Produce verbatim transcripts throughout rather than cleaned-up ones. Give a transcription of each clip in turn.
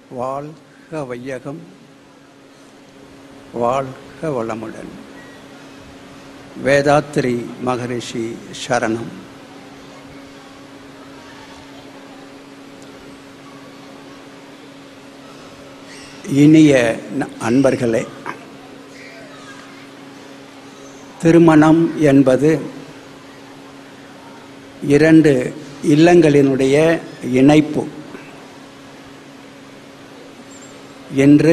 வாழ்க வையகம், வாழ்க வளமுடன். வேதாத்ரி மகரிஷி சரணம். இனிய அன்பர்களே, திருமணம் என்பது இரண்டு இல்லங்களினுடைய இணைப்பு என்று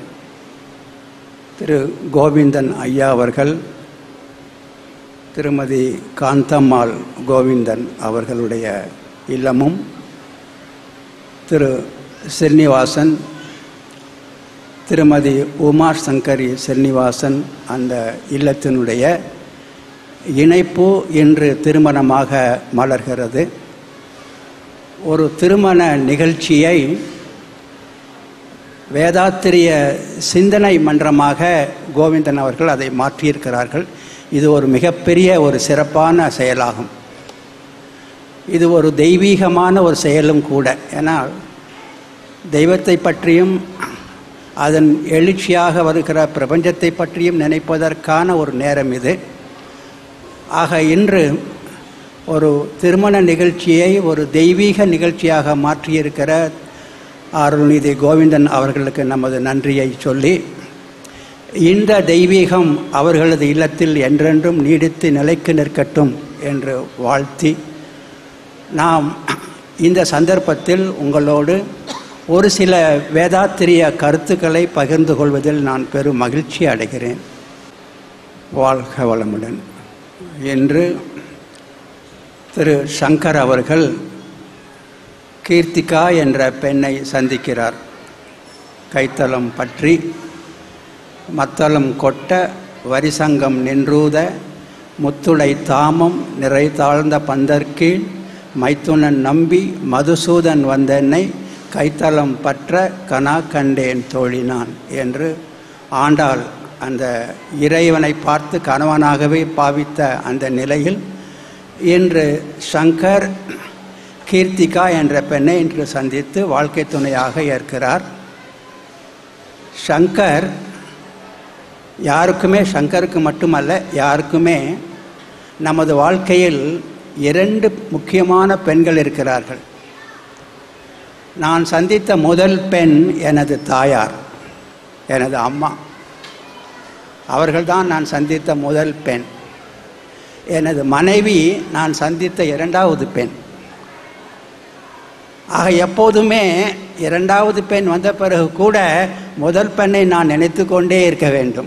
திரு கோவிந்தன் ஐயா அவர்கள், திருமதி காந்தம்மாள் கோவிந்தன் அவர்களுடைய இல்லமும், திரு ஸ்ரீனிவாசன், திருமதி உமா சங்கரி ஸ்ரீனிவாசன் அந்த இல்லத்தினுடைய இணைப்பு இன்று திருமணமாக மலர்கிறது. ஒரு திருமண நிகழ்ச்சியை வேதாத்திரிய சிந்தனை மன்றமாக கோவிந்தன் அவர்கள் அதை மாற்றியிருக்கிறார்கள். இது ஒரு மிகப்பெரிய ஒரு சிறப்பான செயலாகும். இது ஒரு தெய்வீகமான ஒரு செயலும் கூட. ஏன்னா தெய்வத்தை பற்றியும் அதன் எழுச்சியாக வருகிற பிரபஞ்சத்தை பற்றியும் நினைப்பதற்கான ஒரு நேரம் இது. ஆக இன்று ஒரு திருமண நிகழ்ச்சியை ஒரு தெய்வீக நிகழ்ச்சியாக மாற்றியிருக்கிற அருள்நிதி கோவிந்தன் அவர்களுக்கு நமது நன்றியை சொல்லி, இந்த தெய்வீகம் அவர்களது இல்லத்தில் என்றென்றும் நீடித்து நிலைக்கு நிற்கட்டும் என்று வாழ்த்தி, நாம் இந்த சந்தர்ப்பத்தில் உங்களோடு ஒரு சில வேதாத்திரிய கருத்துக்களை பகிர்ந்து கொள்வதில் நான் பெரும் மகிழ்ச்சி அடைகிறேன். வாழ்க வளமுடன். என்று திரு சங்கர் அவர்கள் கீர்த்திகா என்ற பெண்ணை சந்திக்கிறார். கைத்தலம் பற்றி மத்தளம் கொட்ட வரிசங்கம் நின்றூத முத்துடை தாமம் நிறை தாழ்ந்த பந்தற்கீழ் மைத்துனன் நம்பி மதுசூதன் வந்தென்னை கைத்தலம் பற்ற கனா கண்டேன் தோழினான் என்று ஆண்டாள் அந்த இறைவனை பார்த்து கணவனாகவே பாவித்த அந்த நிலையில் இன்று சங்கர் கீர்த்திகா என்ற பெண்ணை இன்று சந்தித்து வாழ்க்கை துணையாக ஏற்கிறார். சங்கர் யாருக்குமே, சங்கருக்கு மட்டுமல்ல, யாருக்குமே நமது வாழ்க்கையில் இரண்டு முக்கியமான பெண்கள் இருக்கிறார்கள். நான் சந்தித்த முதல் பெண் எனது தாயார், எனது அம்மா. அவர்கள்தான் நான் சந்தித்த முதல் பெண். எனது மனைவி நான் சந்தித்த இரண்டாவது பெண். ஆக எப்போதுமே இரண்டாவது பெண் வந்த பிறகு கூட முதல் பெண்ணை நான் நினைத்து கொண்டே இருக்க வேண்டும்.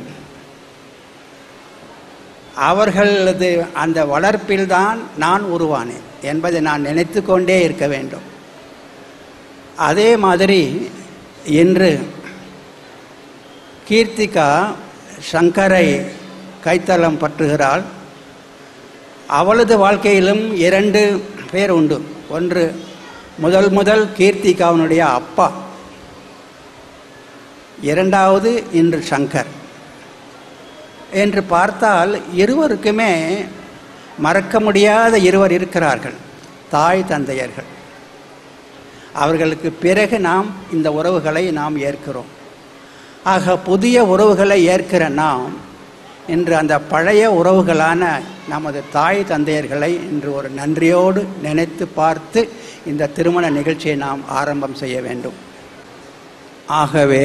அவர்களது அந்த வளர்ப்பில்தான் நான் உருவானேன் என்பதை நான் நினைத்து கொண்டே இருக்க வேண்டும். அதே மாதிரி இன்று கீர்த்திகா சங்கரை கைத்தலம் பற்றுகிறாள். அவளது வாழ்க்கையிலும் இரண்டு பேர் உண்டு. ஒன்று, முதல் முதல் கீர்த்திகாவினுடைய அப்பா. இரண்டாவது இன்று சங்கர். என்று பார்த்தால் இருவருக்குமே மறக்க முடியாத இருவர் இருக்கிறார்கள், தாய் தந்தையர்கள். அவர்களுக்கு பிறகு நாம் இந்த உறவுகளை நாம் ஏற்கிறோம். ஆக புதிய உறவுகளை ஏற்கிற நாம் இன்று அந்த பழைய உறவுகளான நமது தாய் தந்தையர்களை இன்று ஒரு நன்றியோடு நினைத்து பார்த்து இந்த திருமண நிகழ்ச்சியை நாம் ஆரம்பம் செய்ய வேண்டும். ஆகவே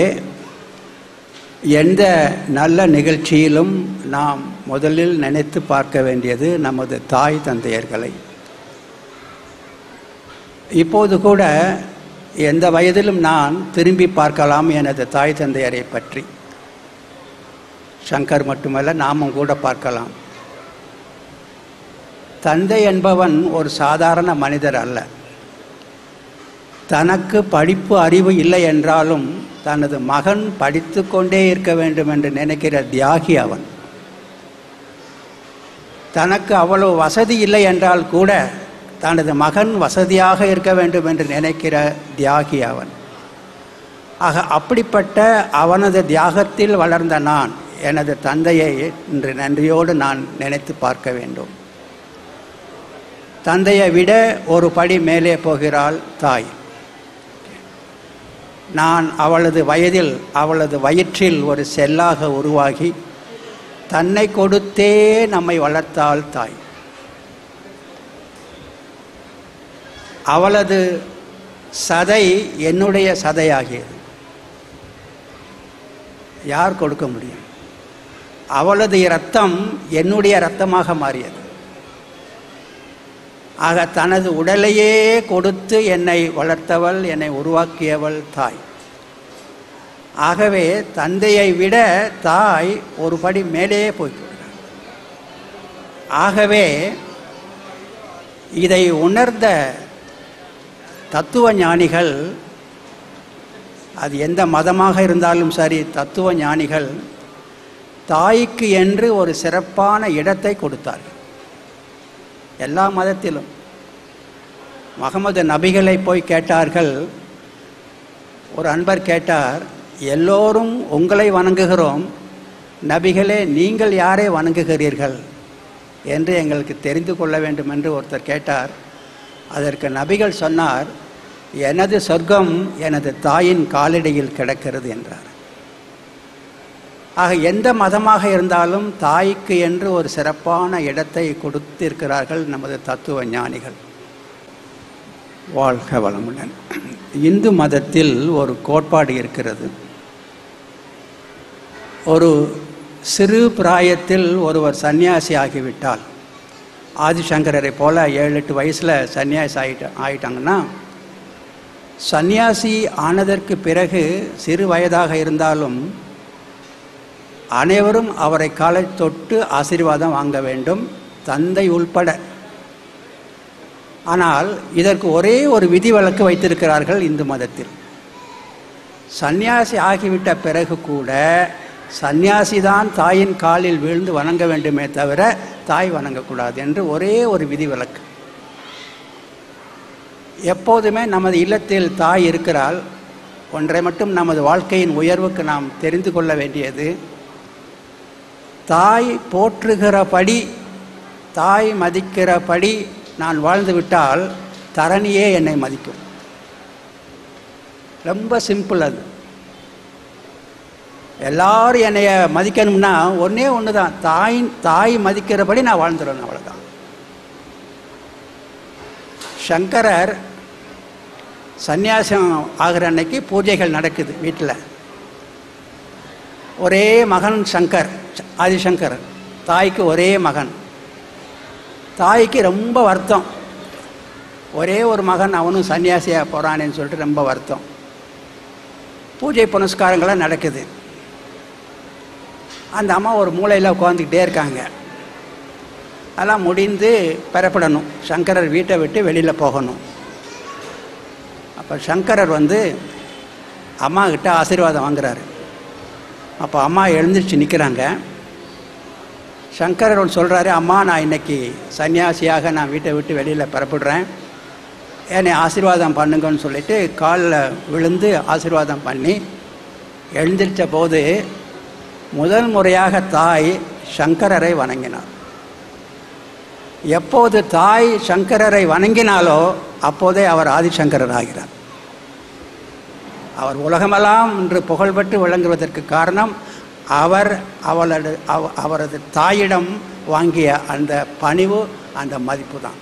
எந்த நல்ல நிகழ்ச்சியிலும் நாம் முதலில் நினைத்து பார்க்க வேண்டியது நமது தாய் தந்தையர்களை. இப்போது கூட எந்த வயதிலும் நான் திரும்பி பார்க்கலாம் எனது தாய் தந்தையரை பற்றி. சங்கர் மட்டுமல்ல, நாமும் கூட பார்க்கலாம். தந்தை என்பவன் ஒரு சாதாரண மனிதர் அல்ல. தனக்கு படிப்பு அறிவு இல்லை என்றாலும் தனது மகன் படித்து கொண்டே இருக்க வேண்டும் என்று நினைக்கிற தியாகி அவன். தனக்கு அவ்வளவு வசதி இல்லை என்றால் கூட தனது மகன் வசதியாக இருக்க வேண்டும் என்று நினைக்கிற தியாகி அவன். ஆக அப்படிப்பட்ட அவனது தியாகத்தில் வளர்ந்த நான் எனது தந்தையை இன்று நன்றியோடு நான் நினைத்து பார்க்க வேண்டும். தந்தையை விட ஒரு படி மேலே போகிறாள் தாய். நான் அவளது வயதில் அவளது வயிற்றில் ஒரு செல்லாக உருவாகி தன்னை கொடுத்தே நம்மை வளர்த்தாள் தாய். அவளது சதை என்னுடைய சதையாகியது. யார் கொடுக்க முடியும்? அவளது இரத்தம் என்னுடைய இரத்தமாக மாறியது. ஆக தனது உடலையே கொடுத்து என்னை வளர்த்தவள், என்னை உருவாக்கியவள் தாய். ஆகவே தந்தையை விட தாய் ஒரு படி மேலே போய்விடுகிறார். ஆகவே இதை உணர்ந்த தத்துவ ஞானிகள், அது எந்த மதமாக இருந்தாலும் சரி, தத்துவ ஞானிகள் தாய்க்கு என்று ஒரு சிறப்பான இடத்தை கொடுத்தார்கள். எல்லா மதத்திலும் முகமது நபிகளை போய் கேட்டார்கள். ஒரு அன்பர் கேட்டார், எல்லோரும் உங்களை வணங்குகிறோம், நபிகளே நீங்கள் யாரை வணங்குகிறீர்கள் என்று எங்களுக்கு தெரிந்து கொள்ள வேண்டும் என்று ஒருத்தர் கேட்டார். அதற்கு நபிகள் சொன்னார், எனது சொர்க்கம் எனது தாயின் காலடியில் கிடக்கிறது என்றார். ஆக எந்த மதமாக இருந்தாலும் தாய்க்கு என்று ஒரு சிறப்பான இடத்தை கொடுத்திருக்கிறார்கள் நமது தத்துவ ஞானிகள். வாழ்க வளமுடன். இந்து மதத்தில் ஒரு கோட்பாடு இருக்கிறது. ஒரு சிறு பிராயத்தில் ஒருவர் சன்னியாசி ஆகிவிட்டால், ஆதிசங்கரரை போல ஏழு எட்டு வயசில் சன்னியாசி ஆகிட்ட ஆகிட்டாங்கன்னா சன்னியாசி ஆனதற்கு பிறகு சிறு வயதாக இருந்தாலும் அனைவரும் அவரை காலை தொட்டு ஆசீர்வாதம் வாங்க வேண்டும், தந்தை உள்பட. ஆனால் இதற்கு ஒரே ஒரு விதிவிலக்கு வைத்திருக்கிறார்கள் இந்து மதத்தில். சன்னியாசி ஆகிவிட்ட பிறகு கூட சன்னியாசிதான் தாயின் காலில் வீழ்ந்து வணங்க வேண்டுமே தவிர தாய் வணங்கக்கூடாது என்று ஒரே ஒரு விதிவிலக்கு. எப்போதுமே நமது இல்லத்தில் தாய் இருக்கிறாள். ஒன்றை மட்டும் நமது வாழ்க்கையின் உயர்வுக்கு நாம் தெரிந்து கொள்ள வேண்டியது, தாய் போற்றுகிறபடி, தாய் மதிக்கிறபடி நான் வாழ்ந்து விட்டால் தரணியே என்னை மதிக்கும். ரொம்ப சிம்பிள். அது எல்லாரும் என்னைய மதிக்கணும்னா ஒன்றே ஒன்று தான், தாய் தாய் மதிக்கிறபடி நான் வாழ்ந்துடணும், அவ்வளோதான். சங்கரர் சந்நியாசம் ஆகிற அன்னைக்கு பூஜைகள் நடக்குது வீட்டில். ஒரே மகன் சங்கர், ஆதிசங்கர். தாய்க்கு ஒரே மகன். தாய்க்கு ரொம்ப வருத்தம், ஒரே ஒரு மகன் அவனும் சன்னியாசியாக போகிறானேன்னு சொல்லிட்டு ரொம்ப வருத்தம். பூஜை புனஸ்காரங்களாம் நடக்குது. அந்த அம்மா ஒரு மூலையில் உட்காந்துக்கிட்டே இருக்காங்க. அதெல்லாம் முடிந்து பெறப்படணும். சங்கரர் வீட்டை விட்டு வெளியில் போகணும். அப்போ சங்கரர் வந்து அம்மா கிட்ட ஆசீர்வாதம் வாங்குறாரு. அப்போ அம்மா எழுந்திரிச்சு நிற்கிறாங்க. சங்கரர் சொல்கிறாரு, அம்மா நான் இன்னைக்கு சன்னியாசியாக நான் வீட்டை விட்டு வெளியில் பெறப்படுறேன், என்னை ஆசீர்வாதம் பண்ணுங்கன்னு சொல்லிட்டு காலில் விழுந்து ஆசீர்வாதம் பண்ணி எழுந்திரிச்ச போது முதல் முறையாக தாய் சங்கரரை வணங்கினார். எப்போது தாய் சங்கரரை வணங்கினாலோ அப்போதே அவர் ஆதிசங்கரர் ஆகிறார். அவர் உலகமெல்லாம் இன்று புகழ்பெற்று விளங்குவதற்கு காரணம் அவர் அவளது அவரது தாயிடம் வாங்கிய அந்த பணிவு, அந்த மதிப்பு தான்.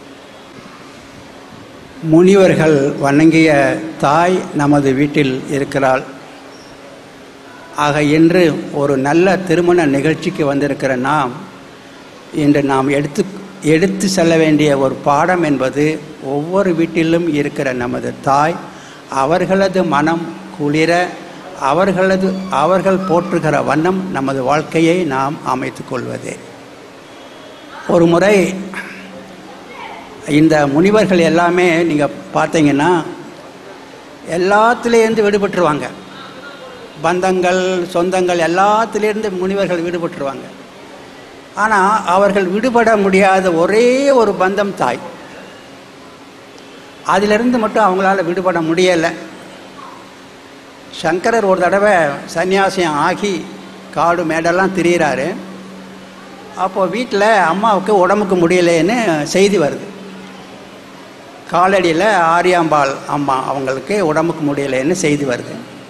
முனிவர்கள் வணங்கிய தாய் நமது வீட்டில் இருக்கிறாள். ஆக இன்று ஒரு நல்ல திருமண நிகழ்ச்சிக்கு வந்திருக்கிற நாம், இன்று நாம் எடுத்து எடுத்து செல்ல வேண்டிய ஒரு பாடம் என்பது, ஒவ்வொரு வீட்டிலும் இருக்கிற நமது தாய், அவர்களது மனம் குளிர, அவர்களது அவர்கள் போற்றுகிற வண்ணம் நமது வாழ்க்கையை நாம் அமைத்து கொள்வதே. ஒரு முறை இந்த முனிவர்கள் எல்லாமே நீங்கள் பார்த்தீங்கன்னா எல்லாத்துலேருந்து விடுபட்டுருவாங்க. பந்தங்கள், சொந்தங்கள் எல்லாத்துலேருந்து முனிவர்கள் விடுபட்டுருவாங்க. ஆனால் அவர்கள் விடுபட முடியாத ஒரே ஒரு பந்தம் தாய். அதிலிருந்து மட்டும் அவங்களால விடுபட முடியலை. சங்கரர் ஒரு தடவை சன்னியாசியம் ஆகி காடு மேடெல்லாம் திரியிறாரு. அப்போது வீட்டில் அம்மாவுக்கு உடம்புக்கு முடியலைன்னு செய்தி வருது. காலடியில் ஆரியாம்பாள் அம்மா அவங்களுக்கு உடம்புக்கு முடியலைன்னு செய்தி வருது.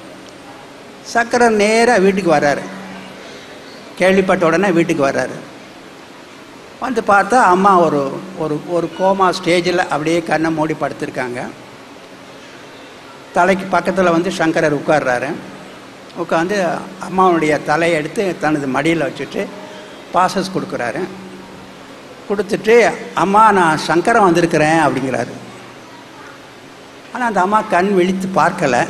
சங்கரர் நேராக வீட்டுக்கு வர்றாரு. கேள்விப்பட்ட உடனே வீட்டுக்கு வர்றாரு. வந்து பார்த்தா அம்மா ஒரு ஒரு ஒரு கோமா ஸ்டேஜில் அப்படியே கண்ணை மூடி படுத்திருக்காங்க. தலைக்கு பக்கத்தில் வந்து சங்கரர் உட்கார்றாரு. உட்காந்து அம்மாவுடைய தலையை எடுத்து தனது மடியில் வச்சுட்டு பாசஸ் கொடுக்குறாரு. கொடுத்துட்டு அம்மா நான் சங்கரன் வந்திருக்கிறேன் அப்படிங்கிறாரு. ஆனால் அந்த அம்மா கண் விழித்து பார்க்கலை.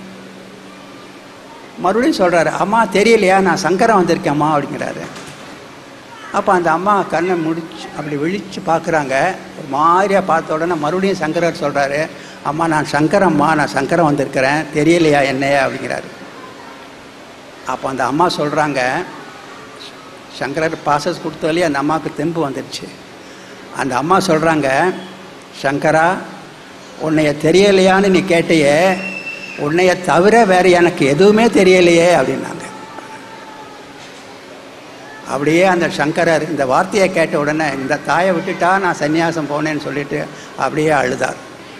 மறுபடியும் சொல்கிறாரு, அம்மா தெரியலையா நான் சங்கரன் வந்திருக்கேம்மா அப்படிங்கிறாரு. அப்போ அந்த அம்மா கண்ணை முடிச்சு அப்படி விழித்து பார்க்குறாங்க. ஒரு மாதிரியாக பார்த்த உடனே மறுபடியும் சங்கரர் சொல்கிறாரு, அம்மா நான் சங்கரம்மா நான் சங்கரன் வந்திருக்கிறேன் தெரியலையா என்னையா அப்படிங்கிறாரு. அப்போ அந்த அம்மா சொல்கிறாங்க, சங்கரர் பாசஸ் கொடுத்தாலே அந்த அம்மாவுக்கு தெம்பு வந்துடுச்சு. அந்த அம்மா சொல்கிறாங்க, சங்கரா உன்னைய தெரியலையான்னு நீ கேட்டையே, உன்னைய தவிர வேறு எனக்கு எதுவுமே தெரியலையே அப்படின்னாங்க. அப்படியே அந்த சங்கரர் இந்த வார்த்தையை கேட்ட உடனே இந்த தாயை விட்டுட்டா நான் சன்னியாசம் போனேன்னு சொல்லிட்டு அப்படியே அழுதார்.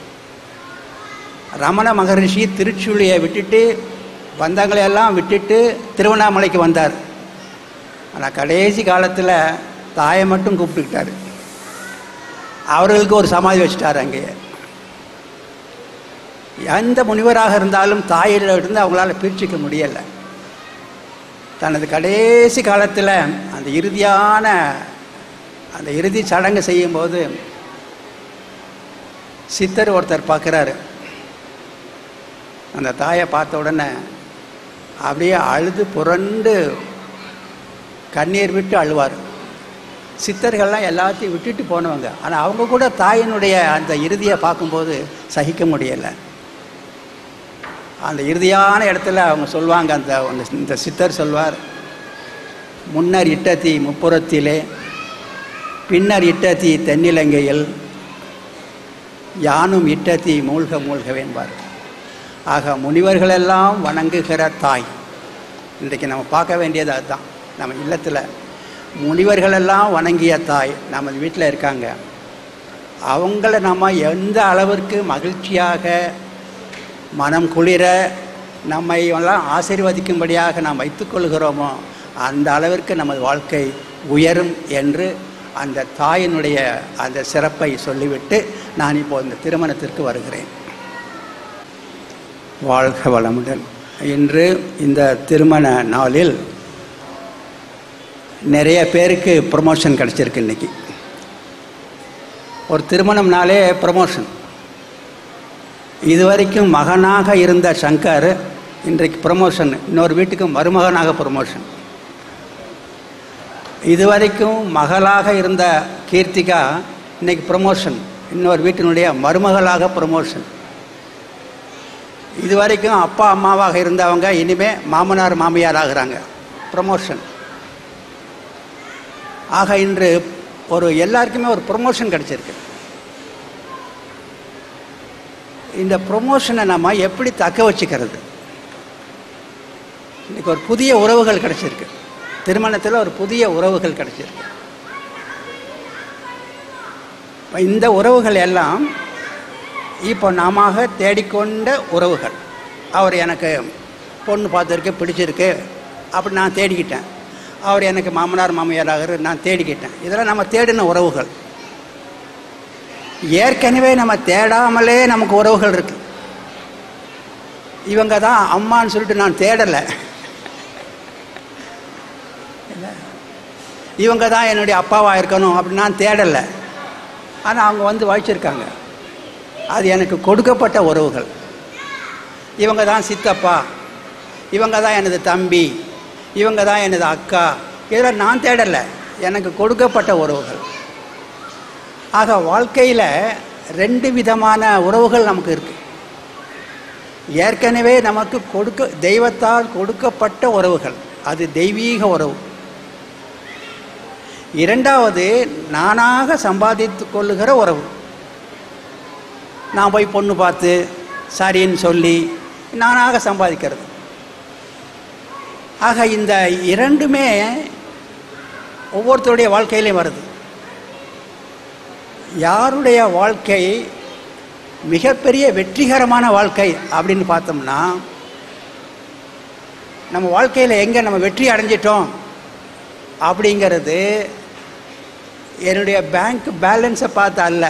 ரமண மகரிஷி திருச்சுழியை விட்டுட்டு பந்தங்களையெல்லாம் விட்டுட்டு திருவண்ணாமலைக்கு வந்தார். ஆனால் கடைசி காலத்தில் தாயை மட்டும் கூப்பிட்டுக்கிட்டார். அவர்களுக்கு ஒரு சமாதி வச்சுட்டார். அங்கேயே எந்த முனிவராக இருந்தாலும் தாயில் இருந்து அவங்களால பிரிச்சுக்க முடியலை. தனது கடைசி காலத்தில் அந்த இறுதியான அந்த இறுதி சடங்கு செய்யும்போது சித்தர் ஒருத்தர் பார்க்குறாரு. அந்த தாயை பார்த்த உடனே அப்படியே அழுது புரண்டு கண்ணீர் விட்டு அழுவார். சித்தர்கள்லாம் எல்லாத்தையும் விட்டுட்டு போனவங்க. ஆனால் அவங்க கூட தாயினுடைய அந்த இறுதியை பார்க்கும்போது சகிக்க முடியலை. அந்த இறுதியான இடத்துல அவங்க சொல்லுவாங்க, அந்த இந்த சித்தர் சொல்வார், முன்னர் இட்ட தீ முப்புறத்திலே பின்னர் இட்ட தீ தென்னிலங்கையில் யானும் இட்ட தீ மூழ்க மூழ்கவேன்பார். ஆக முனிவர்களெல்லாம் வணங்குகிற தாய். இன்றைக்கு நம்ம பார்க்க வேண்டியது அதுதான். நம்ம இல்லத்தில் முனிவர்களெல்லாம் வணங்கிய தாய் நமது வீட்டில் இருக்காங்க. அவங்கள நம்ம எந்த அளவிற்கு மகிழ்ச்சியாக மனம் குளிர நம்மை எல்லாம் ஆசீர்வதிக்கும்படியாக நாம் வைத்துக்கொள்கிறோமோ அந்த அளவிற்கு நமது வாழ்க்கை உயரும் என்று அந்த தாயினுடைய அந்த சிறப்பை சொல்லிவிட்டு நான் இப்போது இந்த திருமணத்திற்கு வருகிறேன். வாழ்க வளமுடன். இன்று இந்த திருமண நாளில் நிறைய பேருக்கு ப்ரமோஷன் கிடச்சிருக்கு. இன்றைக்கி ஒரு திருமணம்னாலே ப்ரமோஷன். இதுவரைக்கும் மகனாக இருந்த சங்கர் இன்றைக்கு ப்ரமோஷன், இன்னொரு வீட்டுக்கு மருமகனாக ப்ரமோஷன். இதுவரைக்கும் மகளாக இருந்த கீர்த்திகா இன்றைக்கி ப்ரமோஷன், இன்னொரு வீட்டினுடைய மருமகளாக ப்ரமோஷன். இதுவரைக்கும் அப்பா அம்மாவாக இருந்தவங்க இனிமேல் மாமனார் மாமியார் ஆகிறாங்க, ப்ரமோஷன். ஆக இன்று ஒரு எல்லாருக்குமே ஒரு ப்ரமோஷன் கிடச்சிருக்கு. இந்த ப்ரொமோஷனை நம்ம எப்படி தக்க வச்சுக்கிறது? இன்றைக்கி ஒரு புதிய உறவுகள் கிடச்சிருக்கு. திருமணத்தில் ஒரு புதிய உறவுகள் கிடச்சிருக்கு. இந்த உறவுகள் எல்லாம் இப்போ நாம தேடிக்கொண்ட உறவுகள். அவர் எனக்கு பொண்ணு பார்த்துருக்கு, பிடிச்சிருக்கு, அப்படி நான் தேடிக்கிட்டேன். அவர் எனக்கு மாமனார் மாமியாராக நான் தேடிக்கிட்டேன். இதெல்லாம் நம்ம தேடின உறவுகள். ஏற்கனவே நம்ம தேடாமலே நமக்கு உறவுகள் இருக்கு. இவங்க தான் அம்மான்னு சொல்லிட்டு நான் தேடலை, இவங்க தான் என்னுடைய அப்பாவாக இருக்கணும் அப்படின்னு நான் தேடலை. ஆனால் அவங்க வந்து வச்சிருக்காங்க. அது எனக்கு கொடுக்கப்பட்ட உறவுகள். இவங்க தான் சித்தப்பா, இவங்க தான் எனது தம்பி, இவங்க தான் எனது அக்கா. இதெல்லாம் நான் தேடலை, எனக்கு கொடுக்கப்பட்ட உறவுகள். ஆக வாழ்க்கையில் ரெண்டு விதமான உறவுகள் நமக்கு இருக்குது. ஏற்கனவே நமக்கு கொடுக்க தெய்வத்தால் கொடுக்கப்பட்ட உறவுகள், அது தெய்வீக உறவு. இரண்டாவது நானாக சம்பாதித்து கொள்ளுகிற உறவு. நான் போய் பொண்ணு பார்த்து சரின்னு சொல்லி நானாக சம்பாதிக்கிறது. ஆக இந்த இரண்டுமே ஒவ்வொருத்தருடைய வாழ்க்கையிலையும் வருது. யாருடைய வாழ்க்கை மிகப்பெரிய வெற்றிகரமான வாழ்க்கை அப்படின்னு பார்த்தோம்னா, நம்ம வாழ்க்கையில் எங்கே நம்ம வெற்றி அடைஞ்சிட்டோம் அப்படிங்கிறது என்னுடைய பேங்க் பேலன்ஸை பார்த்து அல்ல,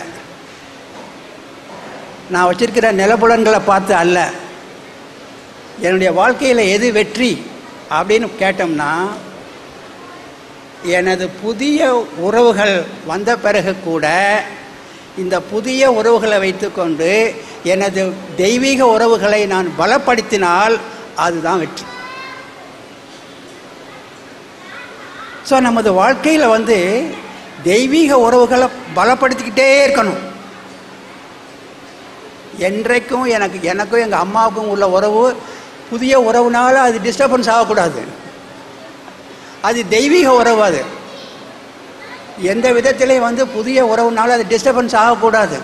நான் வச்சிருக்கிற நிலப்புலன்களை பார்த்து அல்ல. என்னுடைய வாழ்க்கையில் எது வெற்றி அப்படின்னு கேட்டோம்னா, எனது புதிய உறவுகள் வந்த பிறகு கூட இந்த புதிய உறவுகளை வைத்துக்கொண்டு எனது தெய்வீக உறவுகளை நான் பலப்படுத்தினால் அதுதான் வெற்றி. ஸோ நமது வாழ்க்கையில் வந்து தெய்வீக உறவுகளை பலப்படுத்திக்கிட்டே இருக்கணும். என்றைக்கும் எனக்கு எனக்கும் எங்கள் அம்மாவுக்கும் உள்ள உறவு புதிய உறவுனால அது டிஸ்டர்பன்ஸ் ஆகக்கூடாது. அது தெய்வீக உறவு. அது எந்த விதத்திலையும் வந்து புதிய உறவுனால அது டிஸ்டர்பன்ஸ் ஆகக்கூடாது.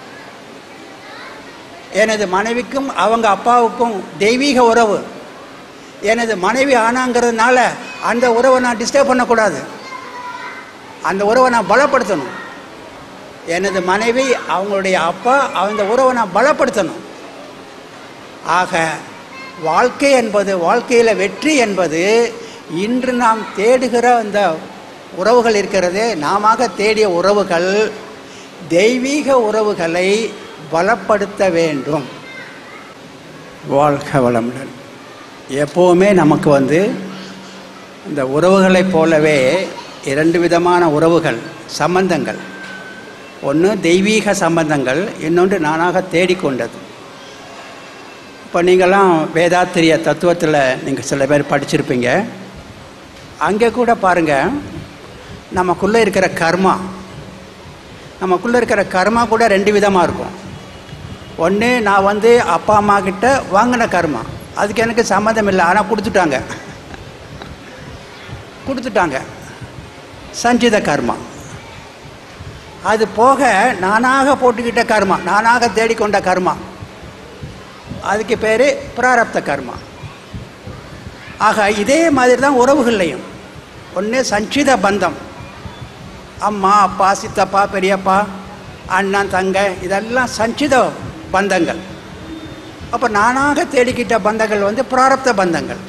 எனது மனைவிக்கும் அவங்க அப்பாவுக்கும் தெய்வீக உறவு. எனது மனைவி ஆனாங்கிறதுனால அந்த உறவை நான் டிஸ்டர்ப் பண்ணக்கூடாது, அந்த உறவை நான் பலப்படுத்தணும். எனது மனைவி அவங்களுடைய அப்பா அந்த உறவை நான் பலப்படுத்தணும். ஆக வாழ்க்கை என்பது, வாழ்க்கையில் வெற்றி என்பது இன்று நாம் தேடுகிற அந்த உறவுகள் இருக்கிறதே, நாம தேடிய உறவுகள் தெய்வீக உறவுகளை பலப்படுத்த வேண்டும். வாழ்க வளமுடன். எப்போவுமே நமக்கு வந்து இந்த உறவுகளைப் போலவே இரண்டு விதமான உறவுகள், சம்பந்தங்கள். ஒன்று தெய்வீக சம்பந்தங்கள், இன்னொன்று நானாக தேடிக்கொண்டது. இப்போ நீங்களாம் வேதாத்திரிய தத்துவத்தில் நீங்கள் சில பேர் படிச்சிருப்பீங்க. அங்கே கூட பாருங்கள், நமக்குள்ளே இருக்கிற கர்மா நமக்குள்ளே இருக்கிற கர்மா கூட ரெண்டு விதமாக இருக்கும். ஒன்று நான் வந்து அப்பா அம்மா கிட்ட வாங்கின கர்மா, அதுக்கு எனக்கு சம்மந்தம் இல்லை, ஆனால் கொடுத்துட்டாங்க கொடுத்துட்டாங்க சஞ்சித கர்மா. அது போக நானாக போட்டுக்கிட்ட கர்மா, நானாக தேடிக்கொண்ட கர்மா, அதுக்கு பேர் பிராரப்த கர்மா. ஆக இதே மாதிரி தான் உறவுகள்லையும். ஒன்று சஞ்சித பந்தம், அம்மா அப்பா சித்தப்பா பெரியப்பா அண்ணன் தங்க, இதெல்லாம் சஞ்சித பந்தங்கள். அப்போ நானாக தேடிக்கிட்ட பந்தங்கள் வந்து பிராரப்த பந்தங்கள்.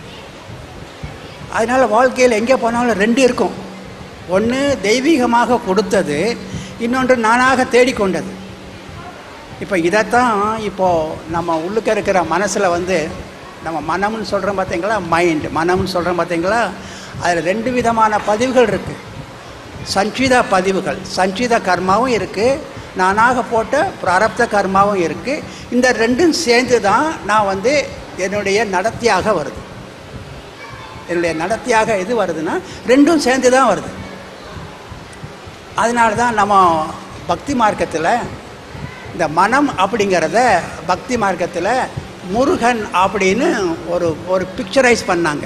அதனால் வாழ்க்கையில் எங்கே போனாலும் ரெண்டு இருக்கும். ஒன்று தெய்வீகமாக கொடுத்தது, இன்னொன்று நானாக தேடிக்கொண்டது. இப்போ இதைத்தான் இப்போது நம்ம உள்ளுக்க இருக்கிற மனசில் வந்து நம்ம மனம்னு சொல்கிறோம் பார்த்தீங்களா, மைண்ட் மனம்னு சொல்கிறோம் பார்த்தீங்களா, அதில் ரெண்டு விதமான பதிவுகள் இருக்குது. சஞ்சித பதிவுகள், சஞ்சித கர்மாவும் இருக்குது, நானாக போட்ட பிராரப்த கர்மாவும் இருக்குது. இந்த ரெண்டும் சேர்ந்து தான் நான் வந்து என்னுடைய நடத்தியாக வருது. என்னுடைய நடத்தியாக எது வருதுன்னா ரெண்டும் சேர்ந்து தான் வருது. அதனால தான் நம்ம பக்தி மார்க்கத்தில் இந்த மனம் அப்படிங்கிறத பக்தி மார்க்கத்தில் முருகன் அப்படின்னு ஒரு ஒரு பிக்சரைஸ் பண்ணாங்க.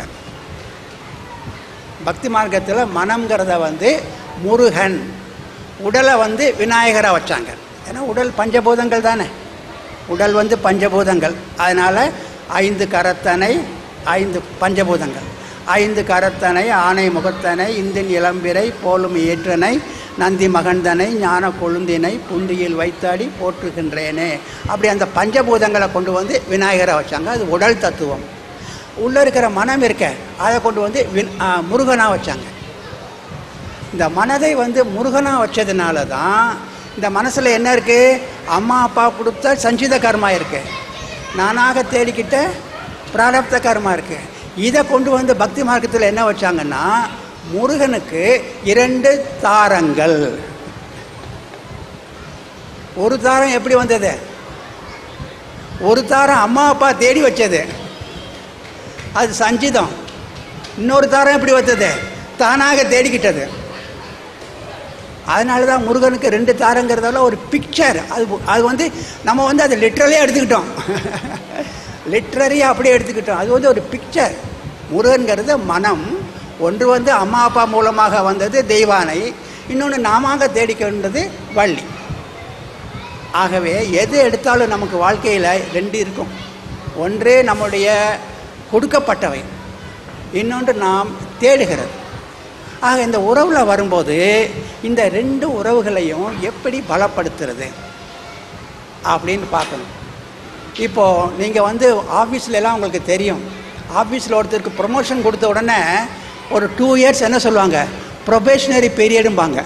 பக்தி மார்க்கத்தில் மனம்ங்கிறத வந்து முருகன், உடலை வந்து விநாயகராக வச்சாங்க. ஏன்னா உடல் பஞ்சபூதங்கள் தானே, உடல் வந்து பஞ்சபூதங்கள். அதனால் ஐந்து கரத்தனை, ஐந்து பஞ்சபூதங்கள், ஐந்து கரத்தனை ஆனை முகத்தனை இந்தின் இளம்பிரை போலும் ஏற்றனை நந்தி மகந்தனை ஞான கொழுந்தினை புந்தியில் வைத்தாடி போற்றுகின்றேனே. அப்படி அந்த பஞ்சபூதங்களை கொண்டு வந்து விநாயகரை வச்சாங்க. அது உடல் தத்துவம். உள்ளே இருக்கிற மனம் இருக்க அதை கொண்டு வந்து வின் முருகனாக வச்சாங்க. இந்த மனதை வந்து முருகனாக வச்சதுனால தான் இந்த மனசில் என்ன இருக்குது, அம்மா அப்பா கொடுத்த சஞ்சித கர்மா இருக்குது, நானாக தேடிக்கிட்ட பிராரப்த கர்மா இருக்குது. இதை கொண்டு வந்து பக்தி மார்க்கத்தில் என்ன வச்சாங்கன்னா, முருகனுக்கு இரண்டு தாரங்கள். ஒரு தாரம் எப்படி வந்தது, ஒரு தாரம் அம்மா அப்பா தேடி வச்சது, அது சஞ்சிதம். இன்னொரு தாரம் எப்படி வந்தது, தானாக தேடிக்கிட்டது. அதனால தான் முருகனுக்கு ரெண்டு தாரங்கிறதால ஒரு பிக்சர். அது அது வந்து நம்ம வந்து அதை லிட்ரலியாக எடுத்துக்கிட்டோம், லிட்ரரியாக அப்படியே எடுத்துக்கிட்டோம். அது வந்து ஒரு பிக்சர். முருகன்கிறது மனம். ஒன்று வந்து அம்மா அப்பா மூலமாக வந்தது தெய்வானை, இன்னொன்று நாம தேடிக்கொண்டது வள்ளி. ஆகவே எது எடுத்தாலும் நமக்கு வாழ்க்கையில் ரெண்டு இருக்கும். ஒன்று நம்முடைய கொடுக்கப்பட்டவை, இன்னொன்று நாம் தேடுகிறது. ஆக இந்த உறவில் வரும்போது இந்த ரெண்டு உறவுகளையும் எப்படி பலப்படுத்துறது அப்படின்னு பார்க்கணும். இப்போது நீங்கள் வந்து ஆஃபீஸ்லலாம் உங்களுக்கு தெரியும், ஆஃபீஸில் ஒருத்தருக்கு ப்ரொமோஷன் கொடுத்த உடனே ஒரு டூ இயர்ஸ் என்ன சொல்லுவாங்க, ப்ரொபேஷனரி பீரியடும்பாங்க.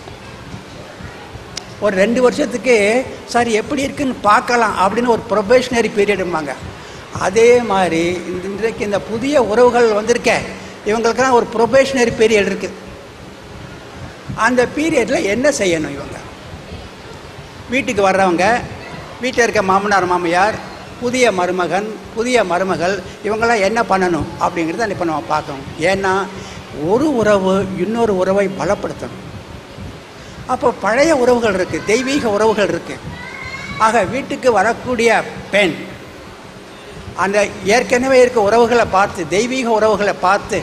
ஒரு ரெண்டு வருஷத்துக்கு சார் எப்படி இருக்குன்னு பார்க்கலாம் அப்படின்னு ஒரு ப்ரொபேஷனரி பீரியடும்பாங்க. அதே மாதிரி இன்றைக்கு இந்த புதிய உறவுகள் வந்திருக்க இவங்களுக்கெல்லாம் ஒரு ப்ரொபேஷனரி பீரியட் இருக்குது. அந்த பீரியடில் என்ன செய்யணும்? இவங்க வீட்டுக்கு வர்றவங்க, வீட்டில் இருக்க மாமனார் மாமியார், புதிய மருமகன் புதிய மருமகள், இவங்கெல்லாம் என்ன பண்ணணும் அப்படிங்கிறத இப்போ நம்ம பார்க்கணும். ஏன்னா ஒரு உறவு இன்னொரு உறவை பலப்படுத்தணும். அப்போ பழைய உறவுகள் இருக்குது, தெய்வீக உறவுகள் இருக்குது. ஆக வீட்டுக்கு வரக்கூடிய பெண் அந்த ஏற்கனவே இருக்க உறவுகளை பார்த்து, தெய்வீக உறவுகளை பார்த்து,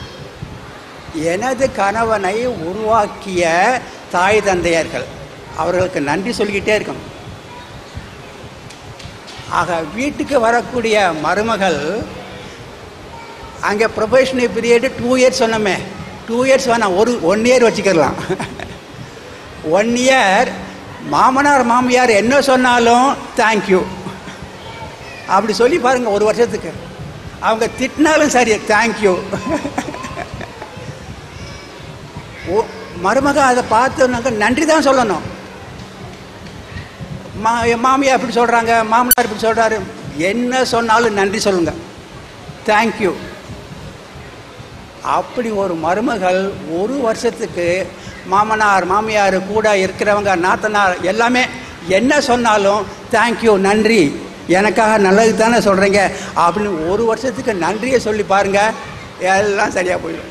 எனது கணவனை உருவாக்கிய தாய் தந்தையர்கள் அவர்களுக்கு நன்றி சொல்லிக்கிட்டே இருக்கணும். ஆக வீட்டுக்கு வரக்கூடிய மருமகள் அங்கே ப்ரொபேஷனரி பீரியடு டூ இயர்ஸ் சொன்னோமே, டூ இயர்ஸ் வேணாம், ஒரு ஒன் இயர் வச்சுக்கலாம். ஒன் இயர் மாமனார் மாமியார் என்ன சொன்னாலும் தேங்க்யூ அப்படி சொல்லி பாருங்கள். ஒரு வருஷத்துக்கு அவங்க திட்டினாலும் சரி தேங்க்யூ. ஓ மருமக அதை பார்த்து நன்றி தான் சொல்லணும். மா மாமியார் இப்படி சொல்கிறாங்க, மாமனார் இப்படி சொல்கிறாரு, என்ன சொன்னாலும் நன்றி சொல்லுங்க, தேங்க்யூ. அப்படி ஒரு மருமகள் ஒரு வருஷத்துக்கு மாமனார் மாமியார் கூட இருக்கிறவங்க நாத்தனார் எல்லாமே என்ன சொன்னாலும் தேங்க்யூ, நன்றி, எனக்காக நல்லது தானே சொல்கிறீங்க அப்படின்னு ஒரு வருஷத்துக்கு நன்றியை சொல்லி பாருங்கள், எல்லாம் சரியாக போயிடும்.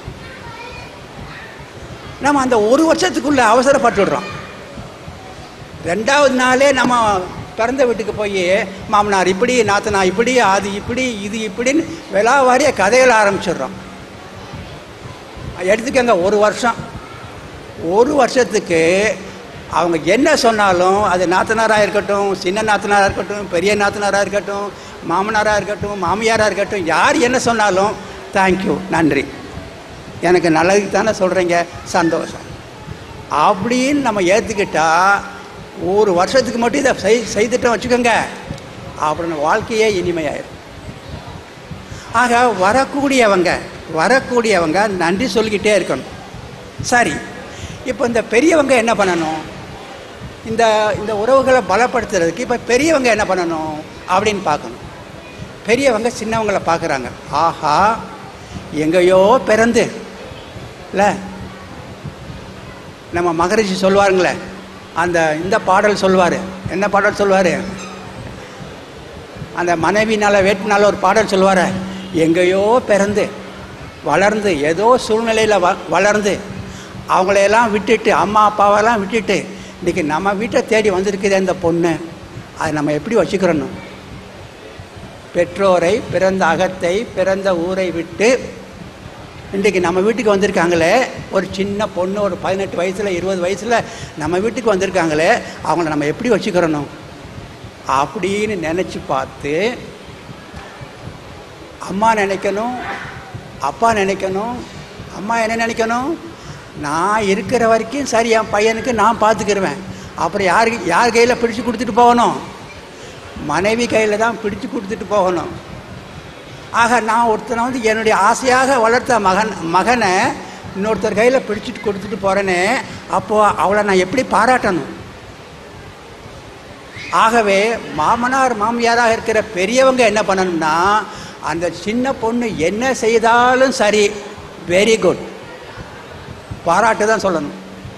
நம்ம அந்த ஒரு வருஷத்துக்குள்ளே அவசரப்பட்டுடுறோம். ரெண்டாவது நாளே நம்ம பிறந்த வீட்டுக்கு போய் மாமனார் இப்படி, நாத்தனா இப்படி, அது இப்படி, இது இப்படின்னு விலாவாரிய கதைகளை ஆரம்பிச்சிடுறோம். எடுத்துக்கங்க ஒரு வருஷம், ஒரு வருஷத்துக்கு அவங்க என்ன சொன்னாலும், அது நாத்தனாராக இருக்கட்டும், சின்ன நாத்தனாராக இருக்கட்டும், பெரிய நாத்தனாராக இருக்கட்டும், மாமனாராக இருக்கட்டும், மாமியாராக இருக்கட்டும், யார் என்ன சொன்னாலும் தேங்க்யூ, நன்றி, எனக்கு நல்லதுக்கு தானே சொல்கிறீங்க, சந்தோஷம் அப்படின்னு நம்ம ஏற்றுக்கிட்டால் ஒரு வருஷத்துக்கு மட்டும் இதை செய் செய்துட்டோம் வச்சுக்கோங்க, அப்படின்னு வாழ்க்கையே இனிமையாயிரும். ஆக வரக்கூடியவங்க வரக்கூடியவங்க நன்றி சொல்லிக்கிட்டே இருக்கணும். சரி, இப்போ இந்த பெரியவங்க என்ன பண்ணணும்? இந்த இந்த உறவுகளை பலப்படுத்துறதுக்கு இப்போ பெரியவங்க என்ன பண்ணணும் அப்படின்னு பார்க்கணும். பெரியவங்க சின்னவங்களை பார்க்குறாங்க. ஆஹா, எங்கேயோ பிறந்து இல்லை, நம்ம மகரிஷி சொல்லுவாருங்களே, அந்த இந்த பாடல் சொல்லுவார். என்ன பாடல் சொல்லுவார்? அந்த மனைவினால் வேட்டினால ஒரு பாடல் சொல்லுவார். எங்கேயோ பிறந்து வளர்ந்து ஏதோ சூழ்நிலையில் வ வளர்ந்து அவங்களையெல்லாம் விட்டுட்டு, அம்மா அப்பாவெல்லாம் விட்டுட்டு இன்றைக்கி நம்ம வீட்டை தேடி வந்திருக்குது அந்த பொண்ணு, அதை நம்ம எப்படி வச்சுக்கிறணும்? பெற்றோரை, பிறந்த அகத்தை, பிறந்த ஊரை விட்டு இன்றைக்கி நம்ம வீட்டுக்கு வந்திருக்காங்களே, ஒரு சின்ன பொண்ணு, ஒரு பதினெட்டு வயசில் இருபது வயசில் நம்ம வீட்டுக்கு வந்திருக்காங்களே, அவங்கள நம்ம எப்படி வச்சுக்கிறணும் அப்படின்னு நினச்சி பார்த்து, அம்மா நினைக்கணும், அப்பா நினைக்கணும். அம்மா என்ன நினைக்கணும்? நான் இருக்கிற வரைக்கும் சரி, என் பையனுக்கு நான் பார்த்துக்கிருவேன். அப்புறம் யாருக்கு யார் கையில் பிடிச்சி கொடுத்துட்டு போகணும்? மனைவி கையில் தான் பிடிச்சி கொடுத்துட்டு போகணும். ஆக நான் ஒருத்தனை வந்து என்னுடைய ஆசையாக வளர்த்த மகன் மகனை இன்னொருத்தர் கையில் பிடிச்சிட்டு கொடுத்துட்டு போகிறேனே, அப்போது அவளை நான் எப்படி பாராட்டணும்? ஆகவே மாமனார் மாமியாராக இருக்கிற பெரியவங்க என்ன பண்ணணும்னா, அந்த சின்ன பொண்ணு என்ன செய்தாலும் சரி, வெரி குட், பாராட்டு தான் சொல்லணும்.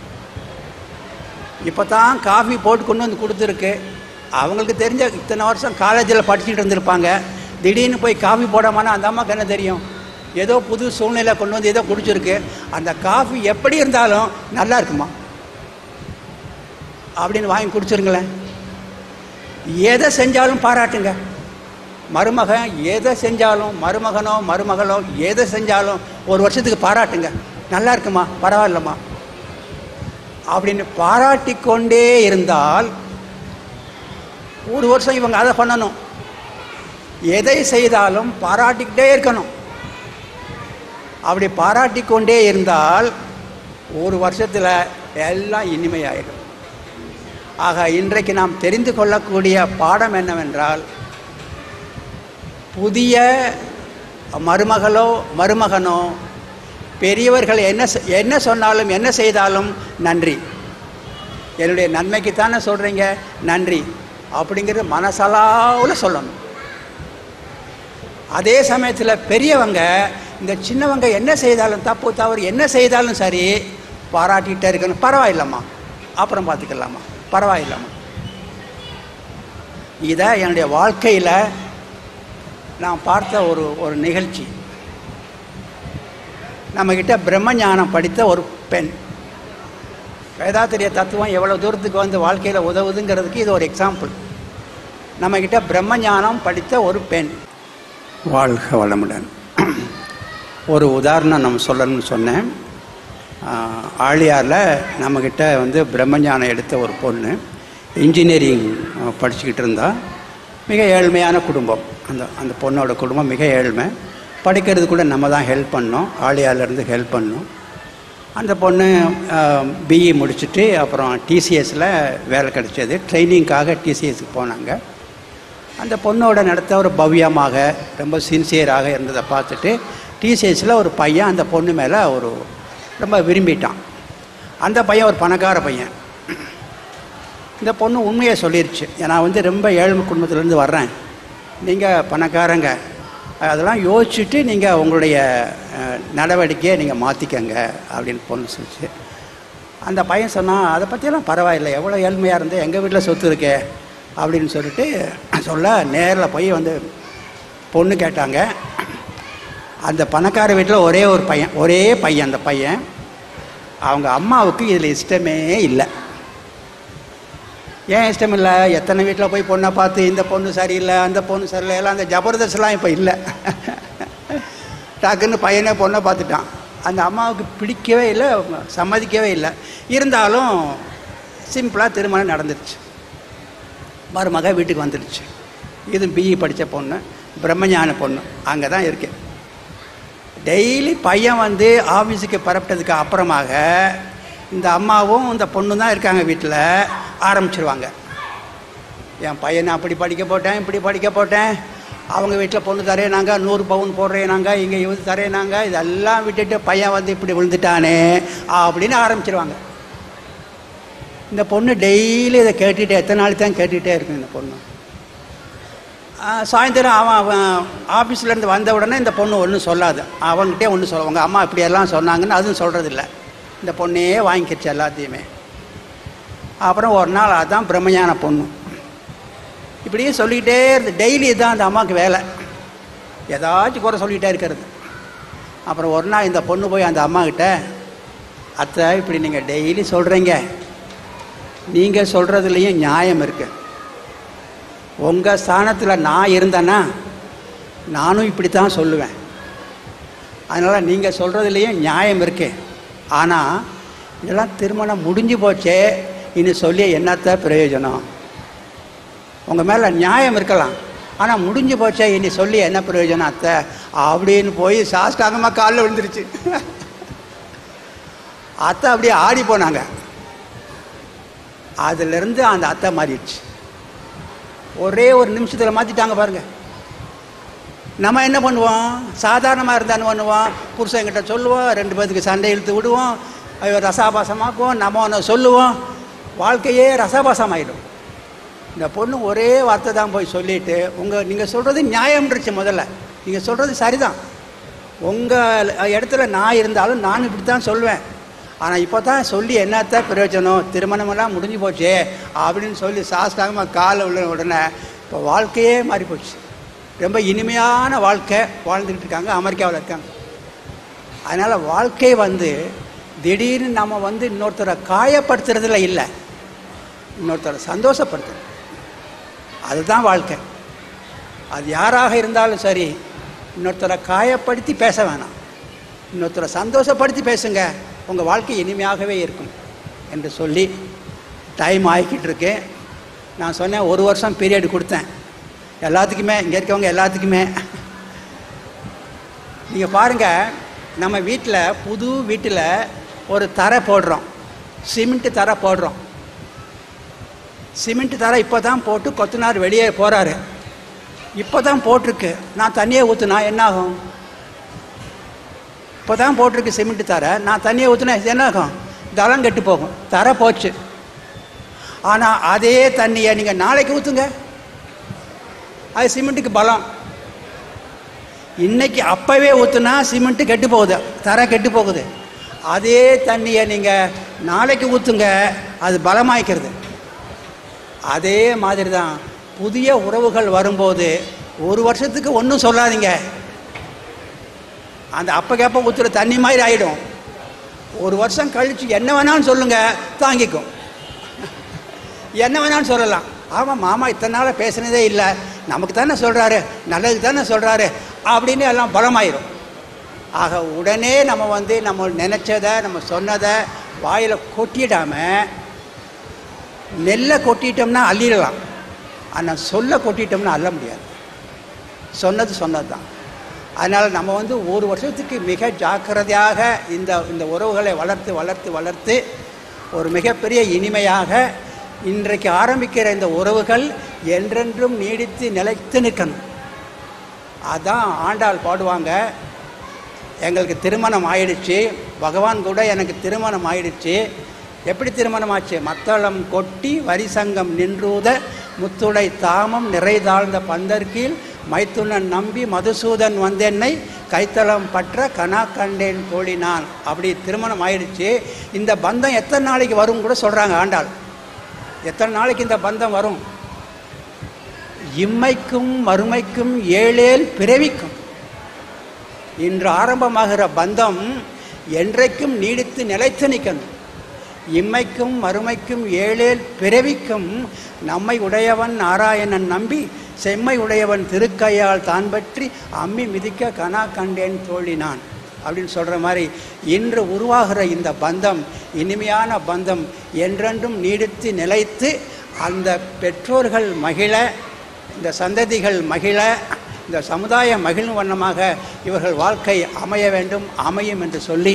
இப்போ தான் காஃபி போட்டு கொண்டு வந்து கொடுத்துருக்கு. அவங்களுக்கு தெரிஞ்ச இத்தனை வருஷம் காலேஜில் படிச்சுட்டு இருந்திருப்பாங்க. திடீர்னு போய் காஃபி போடாமன்னா அந்த அம்மாவுக்கு என்ன தெரியும்? ஏதோ புது சூழ்நிலை கொண்டு வந்து ஏதோ குடிச்சிருக்கு. அந்த காஃபி எப்படி இருந்தாலும் நல்லா இருக்குமா அப்படின்னு வாங்கி குடிச்சிருங்களேன். எதை செஞ்சாலும் பாராட்டுங்க. மருமகன் எதை செஞ்சாலும், மருமகனோ மருமகளோ எதை செஞ்சாலும் ஒரு வருஷத்துக்கு பாராட்டுங்க. நல்லா இருக்குமா, பரவாயில்லம்மா அப்படின்னு பாராட்டி கொண்டே இருந்தால் ஒரு வருஷம் இவங்க அதை பண்ணணும். எதை செய்தாலும் பாராட்டிக்கிட்டே இருக்கணும். அப்படி பாராட்டி கொண்டே இருந்தால் ஒரு வருஷத்தில் எல்லாம் இனிமையாயிடும். ஆக இன்றைக்கு நாம் தெரிந்து கொள்ளக்கூடிய பாடம் என்னவென்றால், புதிய மருமகளோ மருமகனோ பெரியவர்கள் என்ன என்ன சொன்னாலும் என்ன செய்தாலும் நன்றி, என்னுடைய நன்மைக்குத்தானே சொல்கிறீங்க, நன்றி அப்படிங்கிறது மனசளவில் சொல்லணும். அதே சமயத்தில் பெரியவங்க இந்த சின்னவங்க என்ன செய்தாலும் தப்பு தவறு என்ன செய்தாலும் சரி பாராட்டிகிட்டே இருக்கணும். பரவாயில்லம்மா, அப்புறம் பார்த்துக்கலாமா, பரவாயில்லம்மா. இதை என்னுடைய வாழ்க்கையில் நான் பார்த்த ஒரு ஒரு நிகழ்ச்சி. நம்மக்கிட்ட பிரம்மஞானம் படித்த ஒரு பெண், வேதாத்திரிய தத்துவம் எவ்வளோ தூரத்துக்கு வந்து வாழ்க்கையில் உதவுதுங்கிறதுக்கு இது ஒரு எக்ஸாம்பிள். நம்மக்கிட்ட பிரம்மஞானம் படித்த ஒரு பெண். வாழ்க வளமுடன். ஒரு உதாரணம் நம்ம சொல்லணும்னு சொன்னேன். ஆழியாரில் நம்மக்கிட்ட வந்து பிரம்மஞானம் எடுத்த ஒரு பொண்ணு இன்ஜினியரிங் படிச்சுக்கிட்டு இருந்தால், மிக ஏழ்மையான குடும்பம். அந்த அந்த பொண்ணோட குடும்பம் மிக ஏழ்மை. படிக்கிறது கூட நம்ம தான் ஹெல்ப் பண்ணோம், ஆழியார்லேருந்து ஹெல்ப் பண்ணோம். அந்த பொண்ணு பிஇ முடிச்சுட்டு அப்புறம் டிசிஎஸில் வேலை கிடச்சது. ட்ரைனிங்காக டிசிஎஸ்க்கு போனாங்க. அந்த பொண்ணோட நடத்த ஒரு பவ்யமாக ரொம்ப சின்சியராக இருந்ததை பார்த்துட்டு டிசிஎஸில் ஒரு பையன் அந்த பொண்ணு மேலே ஒரு ரொம்ப விரும்பிட்டான். அந்த பையன் ஒரு பணக்கார பையன். இந்த பொண்ணு உண்மையை சொல்லிருச்சு, நான் வந்து ரொம்ப ஏழ்மை குடும்பத்துலேருந்து வர்றேன், நீங்கள் பணக்காரங்க, அதெல்லாம் யோசிச்சுட்டு நீங்கள் உங்களுடைய நடவடிக்கையை நீங்கள் மாற்றிக்கங்க அப்படின்னு பொண்ணு சொல்லிச்சு. அந்த பையன் சொன்னான், அதை பற்றியெல்லாம் பரவாயில்லை, எவ்வளோ ஏழ்மையாக இருந்தேன், எங்கள் வீட்டில் சொத்து இருக்கே அப்படின்னு சொல்லிட்டு சொல்ல நேரில் போய் வந்து பொண்ணு கேட்டாங்க. அந்த பணக்கார வீட்டில் ஒரே ஒரு பையன், ஒரே பையன். அந்த பையன் அவங்க அம்மாவுக்கு இதில் இஷ்டமே இல்லை. ஏன் இஷ்டம் இல்லை? எத்தனை வீட்டில் போய் பொண்ணை பார்த்து இந்த பொண்ணு சரியில்லை, அந்த பொண்ணு சரியில்லை, எல்லாம் அந்த ஜபர்தஸ்லாம் இப்போ இல்லை. டக்குன்னு பையனே பொண்ணை பார்த்துட்டான். அந்த அம்மாவுக்கு பிடிக்கவே இல்லை, சம்மதிக்கவே இல்லை. இருந்தாலும் சிம்பிளாக திருமணம் நடந்துருச்சு. மருமக வீட்டுக்கு வந்துடுச்சு. இது பிஇ படித்த பொண்ணு, பிரம்மஞான பொண்ணு, அங்கே தான் இருக்கு. டெய்லி பையன் வந்து ஆஃபீஸுக்கு பரப்பிட்டதுக்கு அப்புறமாக இந்த அம்மாவும் இந்த பொண்ணு தான் இருக்காங்க வீட்டில். ஆரம்பிச்சிருவாங்க, என் பையனை அப்படி படிக்க போட்டேன், இப்படி படிக்க போட்டேன், அவங்க வீட்டில் பொண்ணு தரேனாங்க, நூறு பவுன் போடுறேனாங்க, இங்கே இது தரேனாங்க, இதெல்லாம் விட்டுட்டு பையன் வந்து இப்படி விழுந்துட்டானே அப்படின்னு ஆரம்பிச்சிருவாங்க. இந்த பொண்ணு டெய்லி இதை கேட்டுகிட்டே, எத்தனை நாள் தான் கேட்டுகிட்டே இருக்கும் இந்த பொண்ணு. சாயந்தரம் அவன் அவன் ஆஃபீஸ்லேருந்து வந்த உடனே இந்த பொண்ணு ஒன்றும் சொல்லாது. அவங்ககிட்டே ஒன்றும் சொல்லுவாங்க, அம்மா இப்படியெல்லாம் சொன்னாங்கன்னு அதுவும் சொல்கிறதில்ல. இந்த பொண்ணே வாங்கிக்கிடுச்சு எல்லாத்தையுமே. அப்புறம் ஒரு நாள் அதுதான் பிரம்மஞான பொண்ணு இப்படியே சொல்லிக்கிட்டே இருந்து, டெய்லி தான் அந்த அம்மாவுக்கு வேலை, ஏதாச்சும் குறை சொல்லிகிட்டே இருக்கிறது. அப்புறம் ஒரு நாள் இந்த பொண்ணு போய் அந்த அம்மாக்கிட்ட, அத்தை இப்படி நீங்கள் டெய்லி சொல்கிறீங்க, நீங்கள் சொல்கிறதுலேயும் நியாயம் இருக்குது. உங்கள் ஸ்தானத்தில் நான் இருந்தேன்னா நானும் இப்படி தான் சொல்லுவேன். அதனால் நீங்கள் சொல்கிறதுலேயும் நியாயம் இருக்கு. ஆனால் இதெல்லாம் திருமணம் முடிஞ்சு போச்சே, இன்னும் சொல்லி என்னத்த பிரயோஜனம்? உங்கள் மேலே நியாயம் இருக்கலாம், ஆனால் முடிஞ்சு போச்சே, இனி சொல்லி என்ன பிரயோஜனம் அத்தை அப்படின்னு போய் சாஷ்டாங்கமாக காலில் விழுந்துருச்சு. அத்தை அப்படியே ஆடி போனாங்க. அதிலிருந்து அந்த அத்தை மாறிடுச்சு. ஒரே ஒரு நிமிஷத்தில் மாற்றிட்டாங்க பாருங்கள். நம்ம என்ன பண்ணுவோம்? சாதாரணமாக இருந்தான்னு பண்ணுவோம், புருஷங்கிட்ட சொல்லுவோம், ரெண்டு பேருக்கு சண்டை இழுத்து விடுவோம், ரசாபாசமாக்குவோம், நம்ம ஒன்று சொல்லுவோம், வாழ்க்கையே ரசாபாசமாயிடும். இந்த பொண்ணு ஒரே வார்த்தை தான் போய் சொல்லிவிட்டு, உங்கள் நீங்கள் சொல்கிறது நியாயம்ன்றுச்சு. முதல்ல நீங்கள் சொல்கிறது சரிதான், உங்கள் இடத்துல நான் இருந்தாலும் நான் இப்படி தான் சொல்வேன், ஆனால் இப்போ தான் சொல்லி என்னத்தான் பிரயோஜனம், திருமணமெல்லாம் முடிஞ்சு போச்சே அப்படின்னு சொல்லி சாஸ்தாகமாக காலை உள்ள உடனே இப்போ வாழ்க்கையே மாறி போச்சு. ரொம்ப இனிமையான வாழ்க்கை வாழ்ந்துக்கிட்டு இருக்காங்க, அமெரிக்காவில் இருக்காங்க. அதனால் வாழ்க்கை வந்து திடீர்னு நம்ம வந்து இன்னொருத்தரை காயப்படுத்துறதுல இல்லை, இன்னொருத்தரை சந்தோஷப்படுத்துறது, அதுதான் வாழ்க்கை. அது யாராக இருந்தாலும் சரி, இன்னொருத்தரை காயப்படுத்தி பேச வேணாம், இன்னொருத்தரை சந்தோஷப்படுத்தி பேசுங்க, உங்கள் வாழ்க்கை இனிமையாகவே இருக்கும் என்று சொல்லி டைம் ஆகிக்கிட்டு இருக்கு. நான் சொன்னேன் ஒரு வருஷம் பீரியட் கொடுத்தேன் எல்லாத்துக்குமே, இங்கே இருக்கவங்க எல்லாத்துக்குமே. நீங்கள் பாருங்கள், நம்ம வீட்டில் புது வீட்டில் ஒரு தரை போடுறோம், சிமெண்ட்டு தரை போடுறோம். சிமெண்ட்டு தரை இப்போ தான் போட்டு கொத்தனார் வெளியே போகிறாரு, இப்போ தான் போட்டிருக்கு. நான் தண்ணியை ஊற்றுனா என்ன ஆகும்? இப்போ தான் போட்டிருக்கு சிமெண்ட்டு தர, நான் தண்ணியை ஊற்றினேன் என்ன ஆகும்? தளம் கெட்டு போகும், தர போச்சு. ஆனால் அதே தண்ணியை நீங்கள் நாளைக்கு ஊற்றுங்க, அது சிமெண்ட்டுக்கு பலம். இன்னைக்கு அப்போவே ஊற்றுனா சிமெண்ட்டு கெட்டு போகுது, தர கெட்டு போகுது. அதே தண்ணியை நீங்கள் நாளைக்கு ஊற்றுங்க, அது பலமாய்க்கிறது. அதே மாதிரி தான் புதிய உறவுகள் வரும்போது ஒரு வருஷத்துக்கு ஒன்றும் சொல்லாதீங்க, அந்த அப்போ கேப்ப ஊற்றுற தண்ணி மாதிரி ஆகிடும். ஒரு வருஷம் கழித்து என்ன வேணாலும் சொல்லுங்கள், தாங்கிக்கும். என்ன வேணாலும் சொல்லலாம். ஆமாம் மாமா இத்தனை நாளாக பேசுனதே இல்லை, நமக்கு தானே சொல்கிறாரு, நல்லதுக்கு தானே சொல்கிறாரு அப்படின்னு எல்லாம் பலமாயிரும். ஆக உடனே நம்ம வந்து நம்ம நினச்சதை நம்ம சொன்னதை வாயில் கொட்டிடாமல், நெல்லை கொட்டிட்டோம்னா அள்ளிடலாம், ஆனால் சொல்ல கொட்டிட்டோம்னா அள்ள முடியாது. சொன்னது சொன்னது தான். அதனால் நம்ம வந்து ஒரு வருஷத்துக்கு மிக ஜாக்கிரதையாக இந்த இந்த உறவுகளை வளர்த்து வளர்த்து வளர்த்து ஒரு மிகப்பெரிய இனிமையாக இன்றைக்கு ஆரம்பிக்கிற இந்த உறவுகள் என்றென்றும் நீடித்து நிலைத்து நிற்கணும். அதான் ஆண்டாள் பாடுவாங்க, எங்களுக்கு திருமணம் ஆயிடுச்சு, பகவான் கூட எனக்கு திருமணம் ஆயிடுச்சு. எப்படி திருமணம் ஆச்சு? மத்தளம் கொட்டி வரிசங்கம் நின்றூத முத்துடை தாமம் நிறைதாழ்ந்த பந்தர்கீழ் மைத்துனன் நம்பி மதுசூதன் வந்தென்னை கைத்தளம் பற்ற கனா கண்டேன் தோழினான். அப்படி திருமணம் ஆயிடுச்சு. இந்த பந்தம் எத்தனை நாளைக்கு வரும் கூட சொல்கிறாங்க ஆண்டாள். எத்தனை நாளைக்கு இந்த பந்தம் வரும்? இம்மைக்கும் மறுமைக்கும் ஏழேல் பிறவிக்கும். இன்று ஆரம்பமாகிற பந்தம் என்றைக்கும் நீடித்து நிலைத்து நிற்கணும். இம்மைக்கும் மறுமைக்கும் ஏழேல் பிறவிக்கும் நம்மை உடையவன் நாராயணன் நம்பி செம்மை உடையவன் திருக்கையால் தான் பற்றி அம்மி மிதிக்க கனா கண்டேன் தோழினான் அப்படின்னு சொல்கிற மாதிரி இன்று உருவாகிற இந்த பந்தம் இனிமையான பந்தம் என்றென்றும் நீடித்து நிலைத்து அந்த பெற்றோர்கள் மகிழ, இந்த சந்ததிகள் மகிழ, இந்த சமுதாய மகிழும் வண்ணமாக இவர்கள் வாழ்க்கை அமைய வேண்டும், அமையும் என்று சொல்லி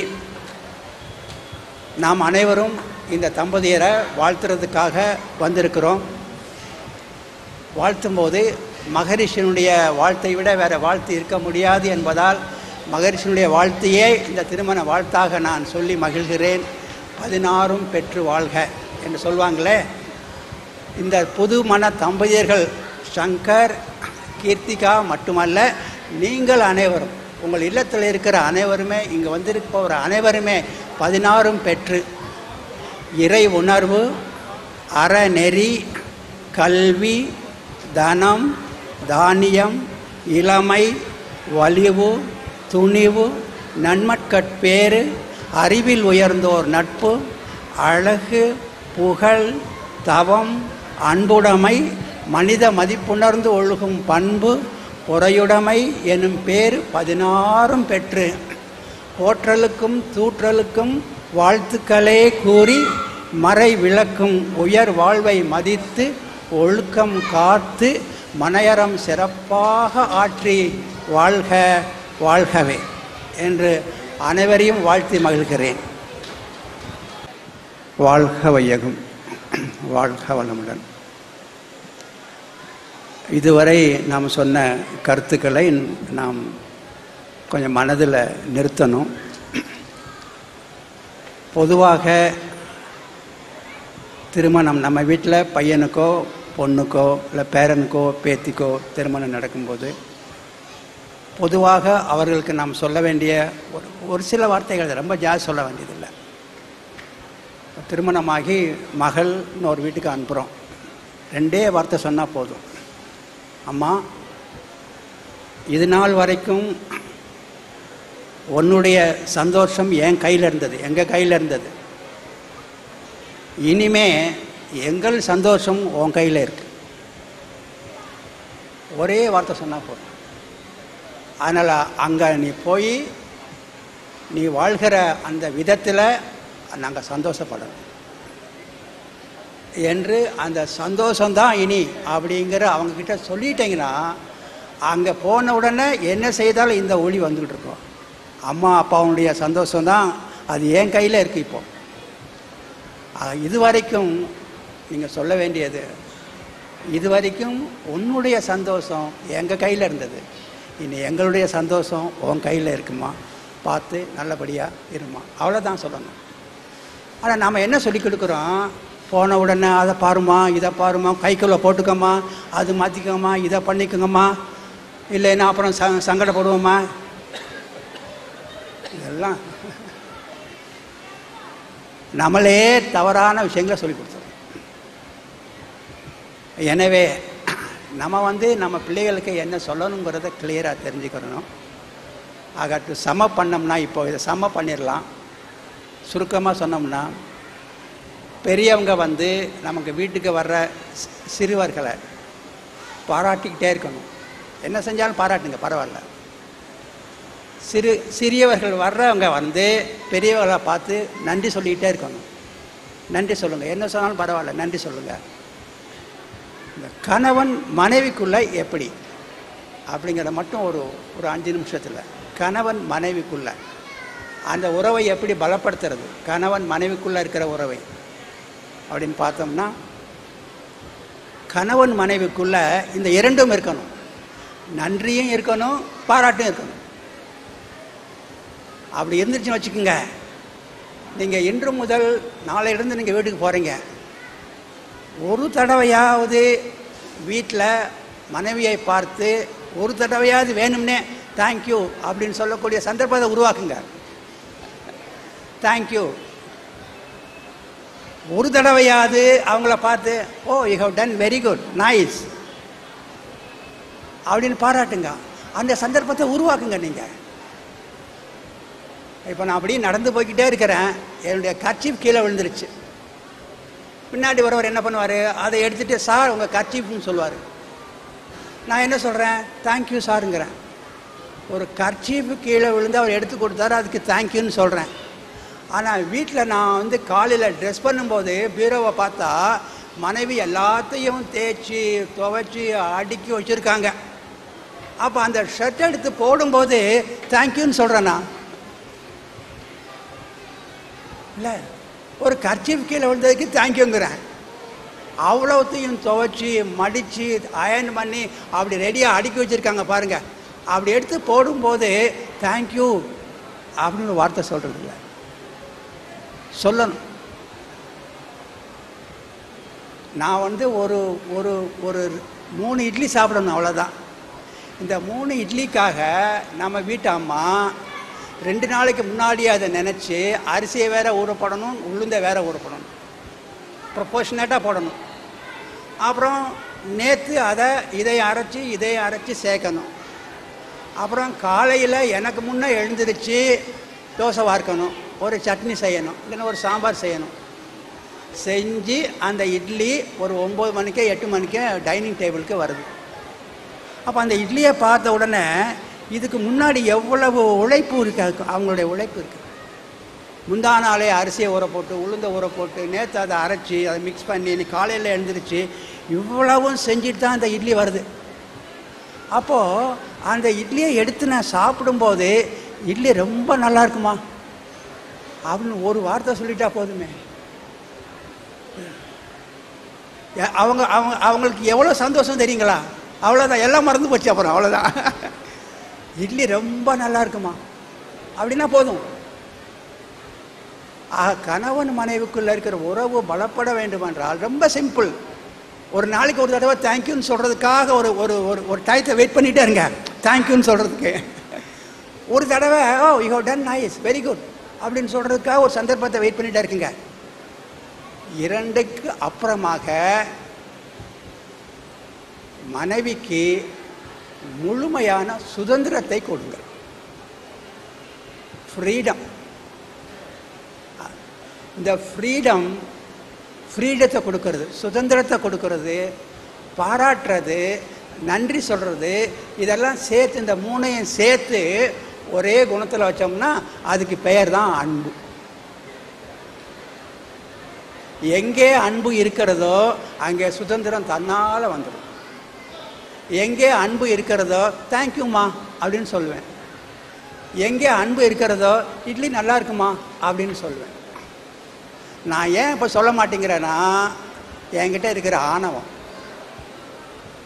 நாம் அனைவரும் இந்த தம்பதியரை வாழ்த்துறதுக்காக வந்திருக்கிறோம். வாழ்த்தும்போது மகரிஷினுடைய வாழ்த்தை விட வேறு வாழ்த்து இருக்க முடியாது என்பதால் மகரிஷினுடைய வாழ்த்தையே இந்த திருமண வாழ்த்தாக நான் சொல்லி மகிழ்கிறேன். பதினாறும் பெற்று வாழ்க என்று சொல்வாங்களே, இந்த புது மண தம்பதியர்கள் சங்கர் கீர்த்திகா மட்டுமல்ல, நீங்கள் அனைவரும், உங்கள் இல்லத்தில் இருக்கிற அனைவருமே, இங்கே வந்திருப்பவர் அனைவருமே பதினாறும் பெற்று இறை உணர்வு, அறநெறி, கல்வி, தனம், தானியம், இளமை, வலிவு, துணிவு, நன்மட்கட்பேறு, அறிவில் உயர்ந்தோர் நட்பு, அழகு, புகழ், தவம், அன்புடைமை, மனித மதிப்புணர்ந்து ஒழுகும் பண்பு, பொறையுடைமை எனும் பேர் பதினாறும் பெற்று போற்றலுக்கும் தூற்றலுக்கும் வாழ்த்துக்களே கூறி மறை விளக்கும் உயர் வாழ்வை மதித்து ஒழுக்கம் காத்து மனையறம் சிறப்பாக ஆற்றி வாழ்க வாழ்கவே என்று அனைவரையும் வாழ்த்தி மகிழ்கிறேன். வாழ்க வையகம், வாழ்க வளமுடன். இதுவரை நாம் சொன்ன கருத்துக்களை நாம் கொஞ்சம் மனதில் நிறுத்தணும். பொதுவாக திருமணம் நம்ம வீட்டில் பையனுக்கோ பொண்ணுக்கோ இல்லை பேரனுக்கோ பேத்திக்கோ திருமணம் நடக்கும்போது பொதுவாக அவர்களுக்கு நாம் சொல்ல வேண்டிய ஒரு ஒரு சில வார்த்தைகள், ரொம்ப ஜாஸ்தி சொல்ல வேண்டியதில்லை. திருமணமாகி மகள்னு ஒரு வீட்டுக்கு அனுப்புகிறோம், ரெண்டே வார்த்தை சொன்னால் போதும். அம்மா, இது நாள் வரைக்கும் உன்னுடைய சந்தோஷம் என் கையில் இருந்தது, எங்கள் கையில் இருந்தது. இனிமே எங்கள் சந்தோஷம் உன் கையில் இருக்கு. ஒரே வார்த்தை சொன்னால் போதும். அதனால் அங்கே நீ போய் நீ வாழ்கிற அந்த விதத்தில் நாங்கள் சந்தோஷப்படணும் என்று அந்த சந்தோஷம்தான் இனி அப்படிங்கிற அவங்கக்கிட்ட சொல்லிட்டீங்கன்னா அங்கே போன உடனே என்ன செய்தாலும் இந்த ஒளி வந்துக்கிட்டு இருக்கோம். அம்மா அப்பாவுடைய சந்தோஷம்தான் அது என் கையில் இருக்குது. இப்போ இது வரைக்கும் நீங்கள் சொல்ல வேண்டியது, இது வரைக்கும் உன்னுடைய சந்தோஷம் எங்கள் கையில் இருந்தது, இனி எங்களுடைய சந்தோஷம் உன் கையில் இருக்குமா பார்த்து நல்லபடியாக இருமா, அவ்வளோதான் சொல்லணும். ஆனால் நம்ம என்ன சொல்லி கொடுக்குறோம், போன உடனே அதை பாருமா, இதை பாருமா, கைக்குள்ளே போட்டுக்கோமா, அது மாற்றிக்கோமா, இதை பண்ணிக்கோங்கம்மா, இல்லைன்னா அப்புறம் ச சங்கடப்படுவோம்மா, இதெல்லாம் நம்மளே தவறான விஷயங்களை சொல்லி கொடுத்துறோம். எனவே நம்ம வந்து நம்ம பிள்ளைகளுக்கு என்ன சொல்லணுங்கிறத கிளியராக தெரிஞ்சுக்கிறணும். ஆகட்டு சம பண்ணோம்னா, இப்போ இதை சம பண்ணிடலாம். சுருக்கமாக சொன்னோம்னா, பெரியவங்க வந்து நமக்கு வீட்டுக்கு வர்ற சிறுவர்களை பாராட்டிக்கிட்டே இருக்கணும். என்ன செஞ்சாலும் பாராட்டுங்க, பரவாயில்ல. சிறு சிறியவர்கள் வர்றவங்க வந்து பெரியவர்களை பார்த்து நன்றி சொல்லிக்கிட்டே இருக்கணும். நன்றி சொல்லுங்கள், என்ன சொன்னாலும் பரவாயில்ல, நன்றி சொல்லுங்கள். இந்த கணவன் மனைவிக்குள்ளே எப்படி அப்படிங்கிறத மட்டும் ஒரு ஒரு அஞ்சு நிமிஷத்தில், கணவன் மனைவிக்குள்ளே அந்த உறவை எப்படி பலப்படுத்துறது, கணவன் மனைவிக்குள்ளே இருக்கிற உறவை அப்படின்னு பார்த்தோம்னா, கணவன் மனைவிக்குள்ளே இந்த இரண்டும் இருக்கணும். நன்றியும் இருக்கணும், பாராட்டும் இருக்கணும். அப்படி இருந்துச்சுன்னு வச்சுக்கோங்க, நீங்கள் இன்று முதல் நாளையிலிருந்து நீங்கள் வீட்டுக்கு போகிறீங்க, ஒரு தடவையாவது வீட்டில் மனைவியை பார்த்து ஒரு தடவையாவது வேணும்னே தேங்க்யூ அப்படின்னு சொல்லக்கூடிய சந்தர்ப்பத்தை உருவாக்குங்க. தேங்க்யூ ஒரு தடவையாவது அவங்கள பார்த்து, oh you have done very good, nice அப்படின்னு பாராட்டுங்க. அந்த சந்தர்ப்பத்தை உருவாக்குங்க. நீங்கள் இப்போ நான் அப்படியே நடந்து போய்கிட்டே இருக்கிறேன், என்னுடைய கர்ச்சீஃப் கீழே விழுந்துருச்சு. பின்னாடி வரவர் என்ன பண்ணுவார், அதை எடுத்துகிட்டு சார் உங்கள் கர்ச்சீஃப்னு சொல்லுவார். நான் என்ன சொல்கிறேன், தேங்க்யூ சாருங்கிறேன். ஒரு கர்ச்சீஃபு கீழே விழுந்து அவர் எடுத்து கொடுத்தாரு, அதுக்கு தேங்க்யூன்னு சொல்கிறேன். ஆனால் வீட்டில் நான் வந்து காலையில் ட்ரெஸ் பண்ணும்போது பீரோவை பார்த்தா மனைவி எல்லாத்தையும் தேய்ச்சி துவைச்சி அடுக்கி வச்சுருக்காங்க. அப்போ அந்த ஷர்ட் எடுத்து போடும்போது தேங்க்யூன்னு சொல்கிறேன்னா இல்லை, ஒரு கர்ச்சீஃப் கீழே விழுந்ததுக்கு தேங்க்யூங்கிறேன். அவ்வளோத்தையும் துவைச்சி மடித்து அயன் பண்ணி அப்படி ரெடியாக அடுக்கி வச்சுருக்காங்க பாருங்கள். அப்படி எடுத்து போடும்போது தேங்க்யூ அப்படின்னு ஒரு வார்த்தை சொல்கிறது இல்லை, சொல்லணும். நான் வந்து ஒரு ஒரு ஒரு மூணு இட்லி சாப்பிடணும், அவ்வளோதான். இந்த மூணு இட்லிக்காக நம்ம வீட்டு அம்மா ரெண்டு நாளைக்கு முன்னாடியே அதை நினச்சி அரிசியை வேற ஊறப்படணும், உளுந்தை வேற ஊறப்படணும், ப்ரொபோஷனேட்டாக போடணும். அப்புறம் நேற்று அதை இதை அரைச்சி இதை அரைச்சி சேர்க்கணும். அப்புறம் காலையில் எனக்கு முன்னே எழுந்திருச்சு தோசை வார்க்கணும், ஒரு சட்னி செய்யணும், இல்லைன்னா ஒரு சாம்பார் செய்யணும். செஞ்சு அந்த இட்லி ஒரு ஒம்பது மணிக்கே எட்டு மணிக்கே டைனிங் டேபிளுக்கு வருது. அப்போ அந்த இட்லியை பார்த்த உடனே இதுக்கு முன்னாடி எவ்வளவு உழைப்பு இருக்குது, அவங்களுடைய உழைப்பு இருக்குது. முந்தா நாளே அரிசியை ஊற போட்டு உளுந்த ஊற போட்டு நேற்று அதை அரைச்சி அதை மிக்ஸ் பண்ணி இன்னைக்கு காலையில் எழுந்திரிச்சு இவ்வளவும் செஞ்சுட்டு தான் அந்த இட்லி வருது. அப்போது அந்த இட்லியை எடுத்து நான் சாப்பிடும்போது இட்லி ரொம்ப நல்லா இருக்குமா அப்படின்னு ஒரு வார்த்தை சொல்லிட்டா போதுமே, அவங்க அவங்க அவங்களுக்கு எவ்வளோ சந்தோஷம் தெரியுங்களா? அவ்வளோதான், எல்லாம் மறந்து போச்சு. அப்புறம் அவ்வளோதான், இட்லி ரொம்ப நல்லா இருக்குமா அப்படின்னா போதும். கணவன் மனைவிக்குள்ளே இருக்கிற உறவு பலப்பட வேண்டுமென்றால் ரொம்ப சிம்பிள். ஒரு நாளைக்கு ஒரு தடவை தேங்க்யூன்னு சொல்கிறதுக்காக ஒரு ஒரு ஒரு டயத்தை வெயிட் பண்ணிகிட்டே இருங்க. தேங்க்யூன்னு சொல்கிறதுக்கு ஒரு தடவை oh you have done nice very good அப்படின்னு சொல்கிறதுக்காக ஒரு சந்தர்ப்பத்தை வெயிட் பண்ணிகிட்டே இருக்குங்க. இரண்டுக்கு அப்புறமாக மனைவிக்கு முழுமையான சுதந்திரத்தை கொடுங்கள். ஃப்ரீடம். இந்த ஃப்ரீடம் ஃப்ரீடத்தை கொடுக்கறது, சுதந்திரத்தை கொடுக்கறது, பாராட்டுறது, நன்றி சொல்கிறது, இதெல்லாம் சேர்த்து இந்த மூணையும் சேர்த்து ஒரே குணத்தில் வச்சோம்னா அதுக்கு பெயர் தான் அன்பு. எங்கே அன்பு இருக்கிறதோ அங்கே சுதந்திரம் தன்னால் வந்துடும். எங்கே அன்பு இருக்கிறதோ தேங்க்யூம்மா அப்படின்னு சொல்லுவேன். எங்கே அன்பு இருக்கிறதோ இட்லி நல்லா இருக்குமா அப்படின்னு சொல்லுவேன். நான் ஏன் இப்போ சொல்ல மாட்டேங்கிறேன்னா என்கிட்ட இருக்கிற ஆணவம்.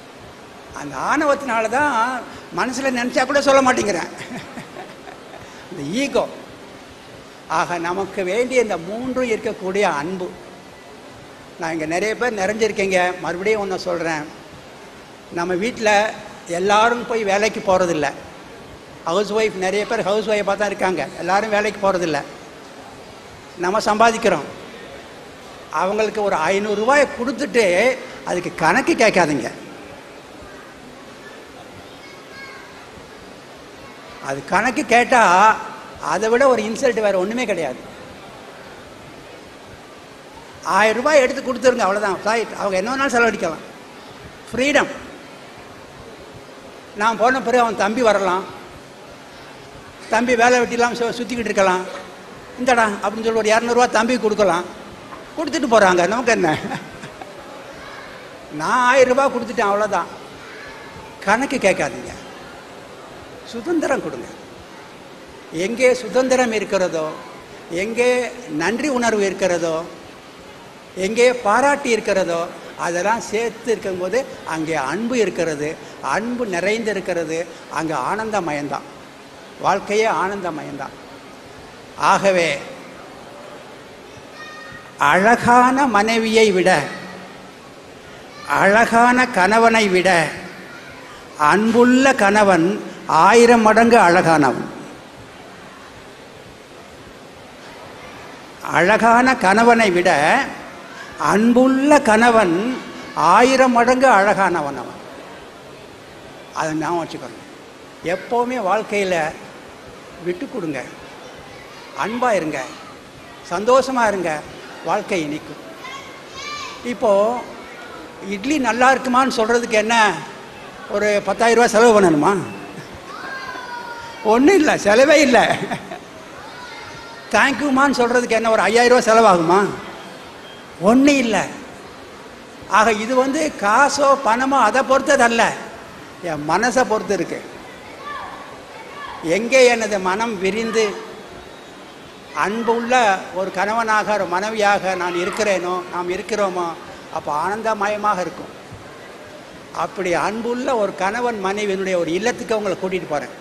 அந்த ஆணவத்தினால தான் மனசில் நினச்சா கூட சொல்ல மாட்டேங்கிறேன். இந்த ஈகோ. ஆக நமக்கு வேண்டிய இந்த மூன்றும் இருக்கக்கூடிய அன்பு. நான் இங்கே நிறைய பேர் நிறைஞ்சிருக்கீங்க. மறுபடியும் ஒன்று சொல்கிறேன், நம்ம வீட்டில் எல்லோரும் போய் வேலைக்கு போகிறதில்ல. ஹவுஸ் ஒய்ஃப் நிறைய பேர் ஹவுஸ் ஒய்ஃபாக தான் இருக்காங்க. எல்லோரும் வேலைக்கு போகிறதில்ல. நம்ம சம்பாதிக்கிறோம். அவங்களுக்கு ஒரு ஐநூறுரூவாயை கொடுத்துட்டு அதுக்கு கணக்கு கேட்காதீங்க. அது கணக்கு கேட்டால் அதை விட ஒரு இன்சல்ட் வேறு ஒன்றுமே கிடையாது. ஆயிரம் ரூபாய் எடுத்து கொடுத்துருங்க, அவ்வளோதான். ரைட், அவங்க என்ன வேணாலும் செலவழிக்கலாம். ஃப்ரீடம். நான் போன பிறகு அவன் தம்பி வரலாம், தம்பி வேலை வெட்டிலாம் சு சுற்றிக்கிட்டு இருக்கலாம். இந்தடா அப்படின்னு சொல்லி ஒரு இரநூறுவா தம்பி கொடுக்கலாம். கொடுத்துட்டு போகிறாங்க, நமக்கு என்ன? நான் ஆயிரம் ரூபாய் கொடுத்துட்டேன், அவ்வளோதான். கணக்கு கேட்காதீங்க. சுதந்திரம் கொடுங்க. எங்கே சுதந்திரம் இருக்கிறதோ, எங்கே நன்றி உணர்வு இருக்கிறதோ, எங்கே பாராட்டி இருக்கிறதோ, அதெல்லாம் சேர்த்து இருக்கும்போது அங்கே அன்பு இருக்கிறது. அன்பு நிறைந்து இருக்கிறது. அங்கே ஆனந்தமயம்தான். வாழ்க்கையே ஆனந்தமயம்தான். ஆகவே அழகான மனைவியை விட, அழகான கணவனை விட அன்புள்ள கணவன் ஆயிரம் மடங்கு அழகானவன். அழகான கணவனை விட அன்புள்ள கணவன் ஆயிரம் மடங்கு அழகானவன் அவன். அதை நான் வச்சுக்கணும். எப்போவுமே வாழ்க்கையில் விட்டு கொடுங்க, அன்பாக இருங்க, சந்தோஷமாக இருங்க. வாழ்க்கை இனிக்கும். இப்போது இட்லி நல்லா இருக்குமான்னு சொல்கிறதுக்கு என்ன ஒரு பத்தாயிரம் ரூபா செலவு பண்ணணுமா? ஒன்றும் இல்லை, செலவே இல்லை. தேங்க்யூமான்னு சொல்கிறதுக்கு என்ன ஒரு ஐயாயிரம் ரூபா செலவாகுமா? ஒன்றும் இல்லை. ஆக இது வந்து காசோ பணமோ அதை பொறுத்தது அல்ல, என் மனசை பொறுத்து இருக்கு. எங்கே எனது மனம் விரிந்து அன்புள்ள ஒரு கணவனாக ஒரு மனைவியாக நான் இருக்கிறேனோ, நாம் இருக்கிறோமோ, அப்போ ஆனந்தமயமாக இருக்கும். அப்படி அன்புள்ள ஒரு கணவன் மனைவியினுடைய ஒரு இல்லத்துக்கு அவங்களை கூட்டிகிட்டு போகிறேன்.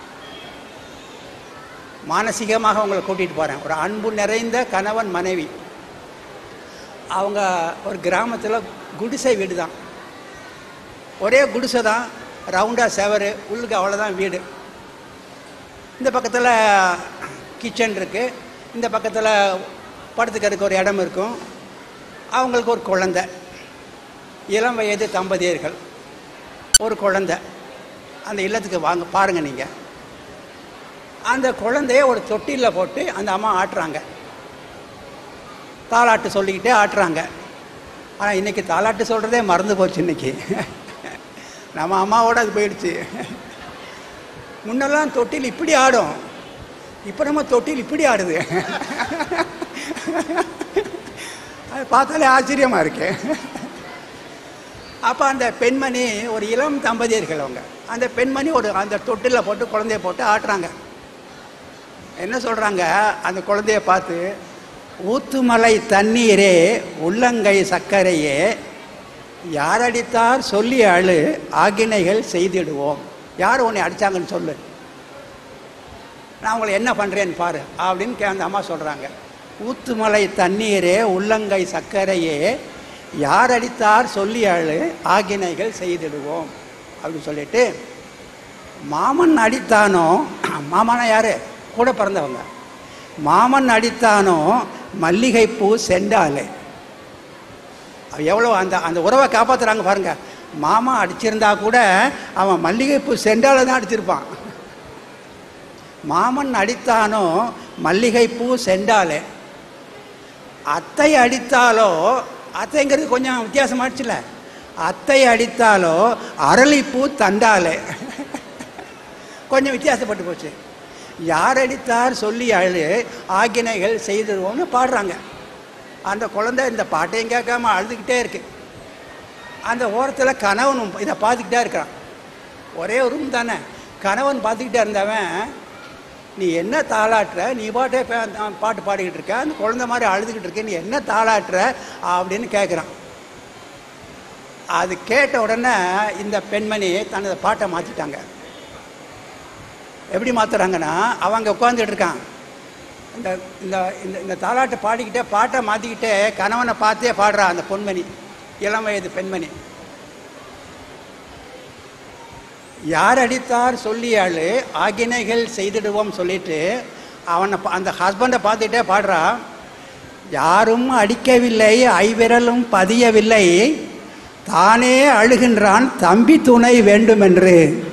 மானசீகமாக அவங்களை கூட்டிகிட்டு போகிறேன். ஒரு அன்பு நிறைந்த கணவன் மனைவி. அவங்க ஒரு கிராமத்தில் குடிசை வீடு தான். ஒரே குடிசை தான், ரவுண்டாக செவரு, உள்ளுக்கு அவ்வளோதான் வீடு. இந்த பக்கத்தில் கிச்சன் இருக்குது, இந்த பக்கத்தில் படுத்துக்கிறதுக்கு ஒரு இடம் இருக்கும். அவங்களுக்கு ஒரு குழந்தை, இளம் வயது தம்பதியர்கள், ஒரு குழந்தை. அந்த இல்லத்துக்கு வாங்க பாருங்கள் நீங்கள். அந்த குழந்தைய ஒரு தொட்டிலில் போட்டு அந்த அம்மா ஆட்டுறாங்க. தாலாட்டு சொல்லிக்கிட்டே ஆட்டுறாங்க. ஆனால் இன்றைக்கி தாலாட்டு சொல்கிறதே மறந்து போச்சு. இன்றைக்கி நம்ம அம்மாவோட அது போயிடுச்சு. முன்னெல்லாம் தொட்டில் இப்படி ஆடும், இப்போ நம்ம தொட்டில் இப்படி ஆடுது. அது பார்த்தாலே ஆச்சரியமாக இருக்கு. அப்போ அந்த பெண்மணி ஒரு இளம் தம்பதியர்கள். அவங்க அந்த பெண்மணி ஒரு அந்த தொட்டிலில் போட்டு குழந்தைய போட்டு ஆட்டுறாங்க. என்ன சொல்கிறாங்க அந்த குழந்தைய பார்த்து, ஊத்துமலை தண்ணீரே உள்ளங்கை சர்க்கரையே யாரடித்தார் சொல்லி அழு ஆகினைகள் செய்திடுவோம். யார் உன்னை அடித்தாங்கன்னு சொல்லு, நான் உங்களை என்ன பண்ணுறேன்னு பாரு அப்படின்னு அந்த அம்மா சொல்கிறாங்க. ஊத்துமலை தண்ணீரே உள்ளங்கை சர்க்கரையே யார் அடித்தார் சொல்லி அழு ஆகினைகள் செய்திடுவோம் அப்படின்னு சொல்லிட்டு, மாமன் அடித்தானோ, மாமனா யார்? கூட பிறந்தவங்க. மாமன் அடித்தானோ மல்லிகைப்பூ செண்டாலே. எவ்வளோ அந்த அந்த உறவை காப்பாற்றுறாங்க பாருங்க. மாமா அடிச்சிருந்தா கூட அவன் மல்லிகைப்பூ செண்டால தான் அடிச்சிருப்பான். மாமன் அடித்தானோ மல்லிகைப்பூ செண்டாலே. அத்தை அடித்தாலோ, அத்தைங்கிறது கொஞ்சம் வித்தியாசமாகிடுச்சுல, அத்தை அடித்தாலோ அரளிப்பூ தண்டாலே. கொஞ்சம் வித்தியாசப்பட்டு போச்சு. யார் அடித்தார் சொல்லி அழு ஆகினைகள் செய்திடுவோம்னு பாடுறாங்க. அந்த குழந்தை இந்த பாட்டையும் கேட்காம அழுதுகிட்டே இருக்கு. அந்த ஓரத்தில் கணவனும் இதை பார்த்துக்கிட்டே இருக்கிறான். ஒரே ரூம் தானே. கணவன் பார்த்துக்கிட்டே இருந்தவன், நீ என்ன தாளாட்டுற, நீ பாட்டே பாட்டு பாடிக்கிட்டு இருக்க, அந்த குழந்தை மாதிரி அழுதுகிட்டு இருக்க, நீ என்ன தாளாட்டுற அப்படின்னு கேட்குறான். அது கேட்ட உடனே இந்த பெண்மணி தனது பாட்டை மாற்றிட்டாங்க. எப்படி மாற்றுறாங்கன்னா, அவங்க உட்காந்துட்டு இருக்கான், இந்த இந்த இந்த தாலாட்டை பாடிக்கிட்டே பாட்டை மாற்றிக்கிட்டே கணவனை பார்த்தே பாடுறா அந்த பொன்மணி, இளம் வயது பெண்மணி. யார் அடித்தார் சொல்லியாள் ஆகினைகள் செய்திடுவோம் சொல்லிட்டு அவனை அந்த ஹஸ்பண்டை பார்த்துட்டே பாடுறா, யாரும் அடிக்கவில்லை ஐவிரலும் பதியவில்லை, தானே அழுகின்றான் தம்பி துணை வேண்டும் என்று.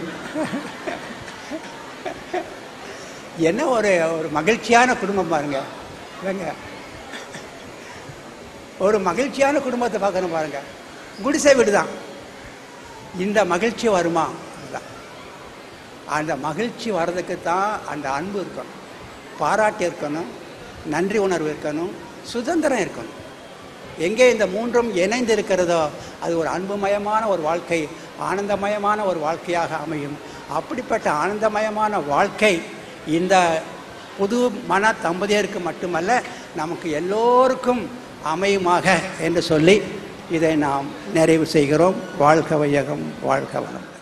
என்ன ஒரு ஒரு மகிழ்ச்சியான குடும்பம் பாருங்க. இல்லைங்க, ஒரு மகிழ்ச்சியான குடும்பத்தை பார்க்கணும் பாருங்க. குடிசை வீடு தான். இந்த மகிழ்ச்சி வருமா? அதுதான். அந்த மகிழ்ச்சி வர்றதுக்கு தான் அந்த அன்பு இருக்கணும், பாராட்டு இருக்கணும், நன்றி உணர்வு இருக்கணும், சுதந்திரம் இருக்கணும். எங்கே இந்த மூன்றும் இணைந்து இருக்கிறதோ அது ஒரு அன்புமயமான ஒரு வாழ்க்கை, ஆனந்தமயமான ஒரு வாழ்க்கையாக அமையும். அப்படிப்பட்ட ஆனந்தமயமான வாழ்க்கை இந்த புது மன தம்பதியருக்கு மட்டுமல்ல, நமக்கு எல்லோருக்கும் அமையுமாக என்று சொல்லி இதை நாம் நிறைவு செய்கிறோம். வாழ்க வையகம், வாழ்க வளம்.